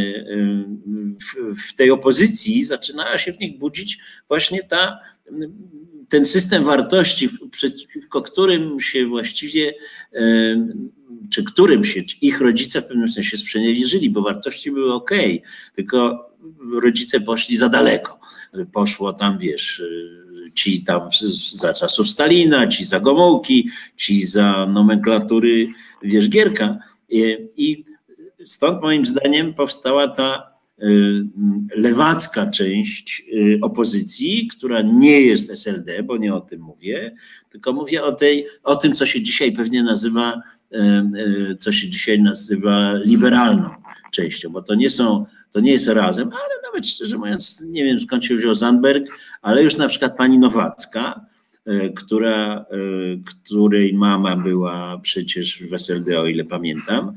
w tej opozycji zaczynała się w nich budzić właśnie ta, ten system wartości, przeciwko którym się właściwie, czy którym się ich rodzice w pewnym sensie sprzeniewierzyli, bo wartości były okej, tylko rodzice poszli za daleko. Poszło tam, wiesz, ci tam za czasów Stalina, ci za Gomułki, ci za nomenklatury, wiesz, Gierka. I stąd moim zdaniem powstała ta lewacka część opozycji, która nie jest S L D, bo nie o tym mówię, tylko mówię o tej, o tym, co się dzisiaj pewnie nazywa, co się dzisiaj nazywa liberalną częścią, bo to nie są, to nie jest Razem, ale nawet szczerze mówiąc, nie wiem skąd się wziął Zandberg, ale już na przykład pani Nowacka, która, której mama była przecież w S L D, o ile pamiętam,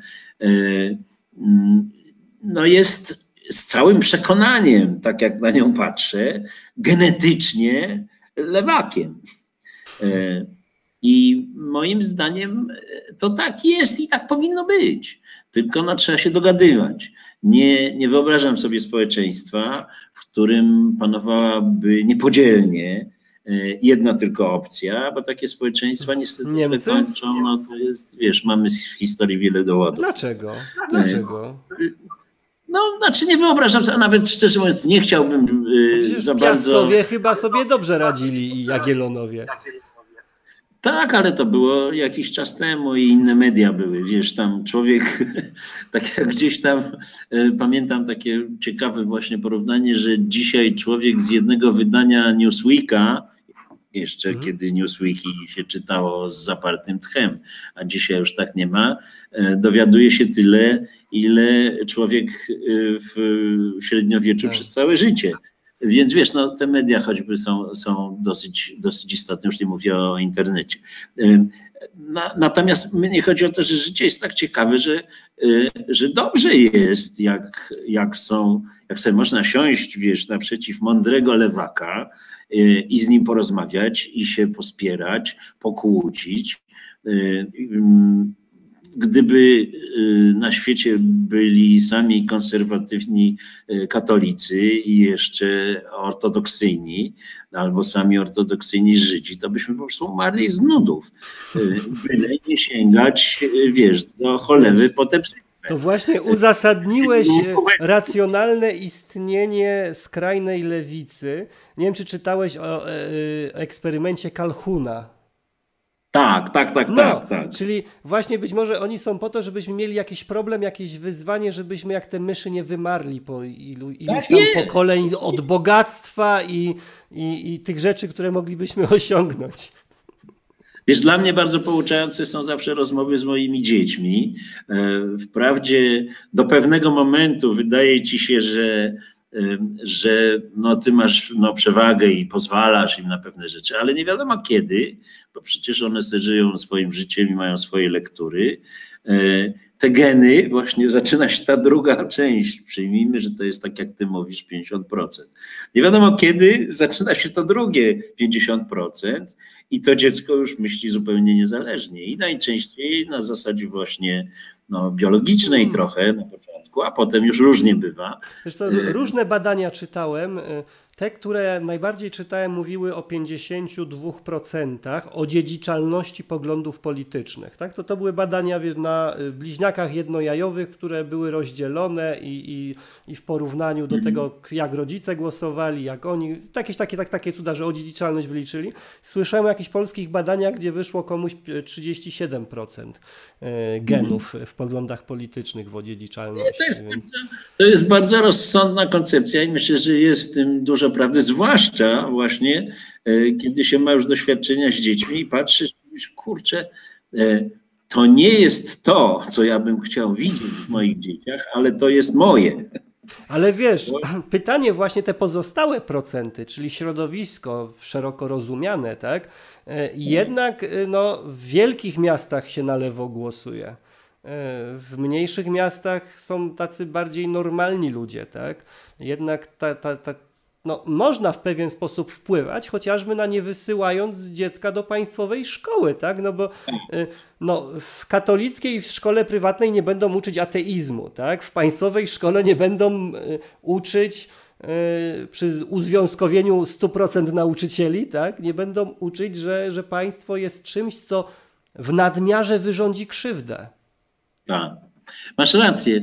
no jest z całym przekonaniem, tak jak na nią patrzę, genetycznie lewakiem. I moim zdaniem to tak jest i tak powinno być. Tylko no, trzeba się dogadywać. Nie, nie wyobrażam sobie społeczeństwa, w którym panowałaby niepodzielnie jedna tylko opcja, bo takie społeczeństwa niestety Niemcy? kończą, no to jest, wiesz, mamy w historii wiele dowodów. Dlaczego? Dlaczego? No, znaczy nie wyobrażam sobie, a nawet szczerze mówiąc nie chciałbym yy, za bardzo... Piastowie chyba sobie dobrze radzili i Jagiellonowie. Tak, ale to było jakiś czas temu i inne media były, wiesz, tam człowiek, tak jak gdzieś tam, y, pamiętam takie ciekawe właśnie porównanie, że dzisiaj człowiek z jednego wydania Newsweeka, jeszcze mhm. kiedy Newsweeki się czytało z zapartym tchem, a dzisiaj już tak nie ma, y, dowiaduje się tyle, ile człowiek y, w średniowieczu tak. przez całe życie. Więc wiesz, no, te media choćby są, są dosyć, dosyć istotne, już nie mówię o internecie. Na, natomiast mnie chodzi o to, że życie jest tak ciekawe, że, że dobrze jest, jak, jak są, jak sobie można siąść, wiesz, naprzeciw mądrego lewaka i z nim porozmawiać i się pospierać, pokłócić. Gdyby na świecie byli sami konserwatywni katolicy i jeszcze ortodoksyjni, albo sami ortodoksyjni Żydzi, to byśmy po prostu umarli z nudów. Byle nie sięgać, wiesz, do cholewy potem. To właśnie uzasadniłeś racjonalne istnienie skrajnej lewicy. Nie wiem, czy czytałeś o eksperymencie Kalhuna. Tak, tak, tak, no, tak, tak. Czyli właśnie być może oni są po to, żebyśmy mieli jakiś problem, jakieś wyzwanie, żebyśmy jak te myszy nie wymarli po ilu, iluś tam pokoleń od bogactwa i, i, i tych rzeczy, które moglibyśmy osiągnąć. Wiesz, dla mnie bardzo pouczające są zawsze rozmowy z moimi dziećmi. Wprawdzie do pewnego momentu wydaje ci się, że że no, ty masz no, przewagę i pozwalasz im na pewne rzeczy, ale nie wiadomo kiedy, bo przecież one sobie żyją swoim życiem i mają swoje lektury. Te geny, właśnie zaczyna się ta druga część. Przyjmijmy, że to jest tak, jak ty mówisz, pięćdziesiąt procent. Nie wiadomo kiedy zaczyna się to drugie pięćdziesiąt procent i to dziecko już myśli zupełnie niezależnie. I najczęściej na zasadzie właśnie no, biologicznej hmm. trochę na początku, a potem już różnie bywa. Zresztą różne badania czytałem. Te, które najbardziej czytałem, mówiły o pięćdziesięciu dwóch procentach odziedziczalności poglądów politycznych. Tak? To, to były badania na bliźniakach jednojajowych, które były rozdzielone i, i, i w porównaniu do tego, jak rodzice głosowali, jak oni, jakieś takie, tak, takie cuda, że odziedziczalność wyliczyli. Słyszałem o jakichś polskich badaniach, gdzie wyszło komuś trzydzieści siedem procent genów w poglądach politycznych w odziedziczalności. To jest, więc... to jest bardzo rozsądna koncepcja i myślę, że jest w tym dużo prawdy, zwłaszcza właśnie, kiedy się ma już doświadczenia z dziećmi i patrzysz, kurczę, to nie jest to, co ja bym chciał widzieć w moich dzieciach, ale to jest moje. Ale wiesz, pytanie właśnie te pozostałe procenty, czyli środowisko szeroko rozumiane, tak? Jednak no, w wielkich miastach się na lewo głosuje. W mniejszych miastach są tacy bardziej normalni ludzie, tak? Jednak ta, ta, ta, no, można w pewien sposób wpływać, chociażby na nie wysyłając dziecka do państwowej szkoły, tak? No bo no, w katolickiej w szkole prywatnej nie będą uczyć ateizmu, tak? W państwowej szkole nie będą uczyć przy uzwiązkowieniu stu procent nauczycieli, tak? Nie będą uczyć, że, że państwo jest czymś, co w nadmiarze wyrządzi krzywdę. Tak. Masz rację,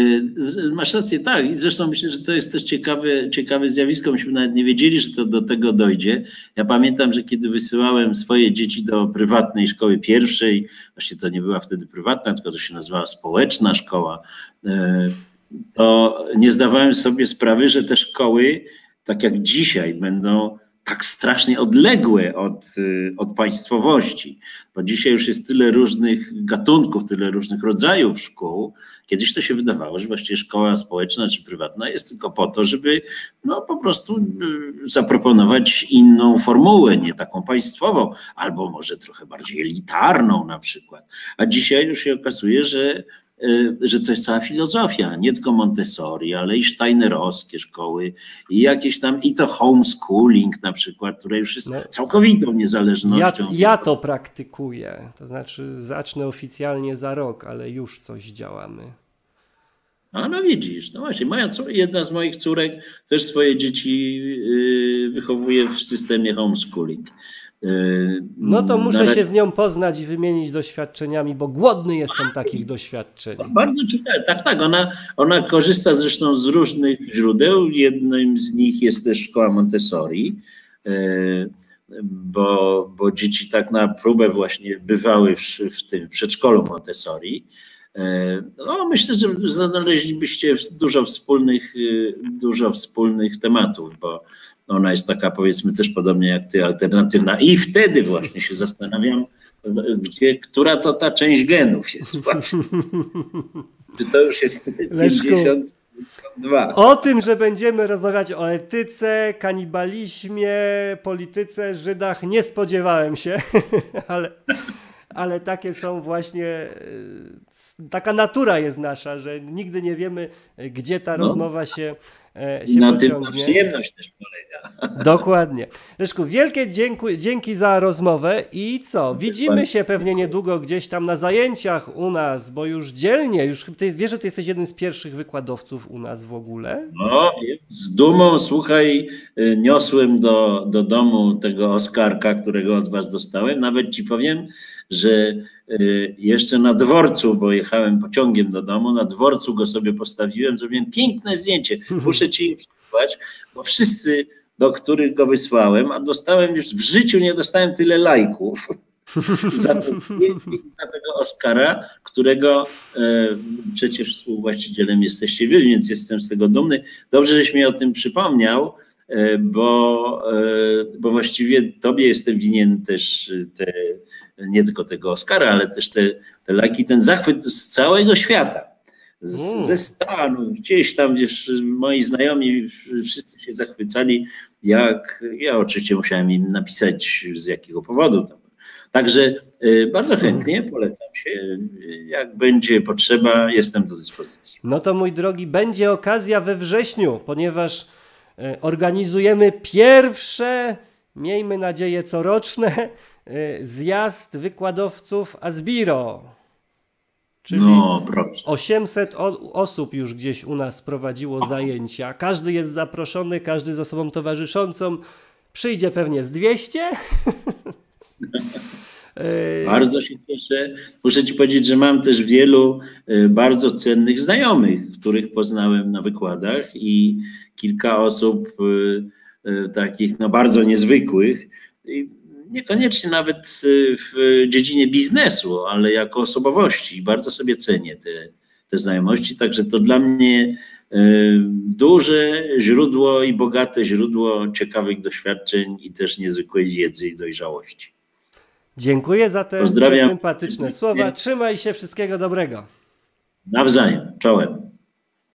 masz rację, tak. I zresztą myślę, że to jest też ciekawe, ciekawe zjawisko. Myśmy nawet nie wiedzieli, że to do tego dojdzie. Ja pamiętam, że kiedy wysyłałem swoje dzieci do prywatnej szkoły pierwszej, właściwie to nie była wtedy prywatna, tylko to się nazywała społeczna szkoła, to nie zdawałem sobie sprawy, że te szkoły, tak jak dzisiaj, będą tak strasznie odległe od, od państwowości, bo dzisiaj już jest tyle różnych gatunków, tyle różnych rodzajów szkół. Kiedyś to się wydawało, że właściwie szkoła społeczna czy prywatna jest tylko po to, żeby no, po prostu zaproponować inną formułę, nie taką państwową, albo może trochę bardziej elitarną na przykład. A dzisiaj już się okazuje, że że to jest cała filozofia, nie tylko Montessori, ale i steinerowskie szkoły i jakieś tam, i to homeschooling na przykład, które już jest no, całkowitą niezależnością. Ja, ja to praktykuję, to znaczy zacznę oficjalnie za rok, ale już coś działamy. A no widzisz, no właśnie, moja, jedna z moich córek też swoje dzieci wychowuje w systemie homeschooling. No to muszę Na... się z nią poznać i wymienić doświadczeniami, bo głodny jestem takich doświadczeń. Bardzo ciekawe, tak, tak. Ona, ona korzysta zresztą z różnych źródeł. Jednym z nich jest też szkoła Montessori, bo, bo dzieci tak na próbę właśnie bywały w, w tym przedszkolu Montessori. No, myślę, że znaleźlibyście dużo wspólnych, dużo wspólnych tematów, bo ona jest taka, powiedzmy, też podobnie jak ty, alternatywna. I wtedy właśnie się zastanawiam, gdzie, która to ta część genów jest właśnie. Czy to już jest pięćdziesiąt, Dwa. O tym, że będziemy rozmawiać o etyce, kanibalizmie, polityce, Żydach, nie spodziewałem się, ale, ale takie są właśnie, taka natura jest nasza, że nigdy nie wiemy, gdzie ta no. rozmowa się, się na pociągnie. tym ta przyjemność też polega. Dokładnie. Leszku, wielkie dziękuję, dzięki za rozmowę i co? Widzimy się pewnie niedługo gdzieś tam na zajęciach u nas, bo już dzielnie, już ty, wiesz, że ty jesteś jednym z pierwszych wykładowców u nas w ogóle? No, z dumą, słuchaj, niosłem do, do domu tego Oskarka, którego od was dostałem. Nawet ci powiem, że jeszcze na dworcu, bo jechałem pociągiem do domu, na dworcu go sobie postawiłem, zrobiłem piękne zdjęcie. Muszę ci je przysłać, bo wszyscy, do których go wysłałem, a dostałem już w życiu, nie dostałem tyle lajków za, to, za tego Oskara, którego e, przecież współwłaścicielem jesteście wy, więc jestem z tego dumny. Dobrze, żeś mi o tym przypomniał, e, bo, e, bo właściwie tobie jestem winien też te, nie tylko tego Oskara, ale też te, te lajki, ten zachwyt z całego świata. Z, ze Stanów, gdzieś tam, wiesz, moi znajomi wszyscy się zachwycali, jak ja oczywiście musiałem im napisać z jakiego powodu. Także bardzo chętnie polecam się, jak będzie potrzeba, jestem do dyspozycji. No to mój drogi, będzie okazja we wrześniu, ponieważ organizujemy pierwsze, miejmy nadzieję coroczne, zjazd wykładowców Asbiro. Czyli no, proszę. osiemset osób już gdzieś u nas prowadziło zajęcia. Każdy jest zaproszony, każdy z osobą towarzyszącą. Przyjdzie pewnie z dwieście. Bardzo się cieszę. Muszę ci powiedzieć, że mam też wielu bardzo cennych znajomych, których poznałem na wykładach i kilka osób takich no, bardzo niezwykłych. Niekoniecznie nawet w dziedzinie biznesu, ale jako osobowości. Bardzo sobie cenię te, te znajomości, także to dla mnie duże źródło i bogate źródło ciekawych doświadczeń i też niezwykłej wiedzy i dojrzałości. Dziękuję za te sympatyczne słowa. Trzymaj się, wszystkiego dobrego. Nawzajem. Czołem.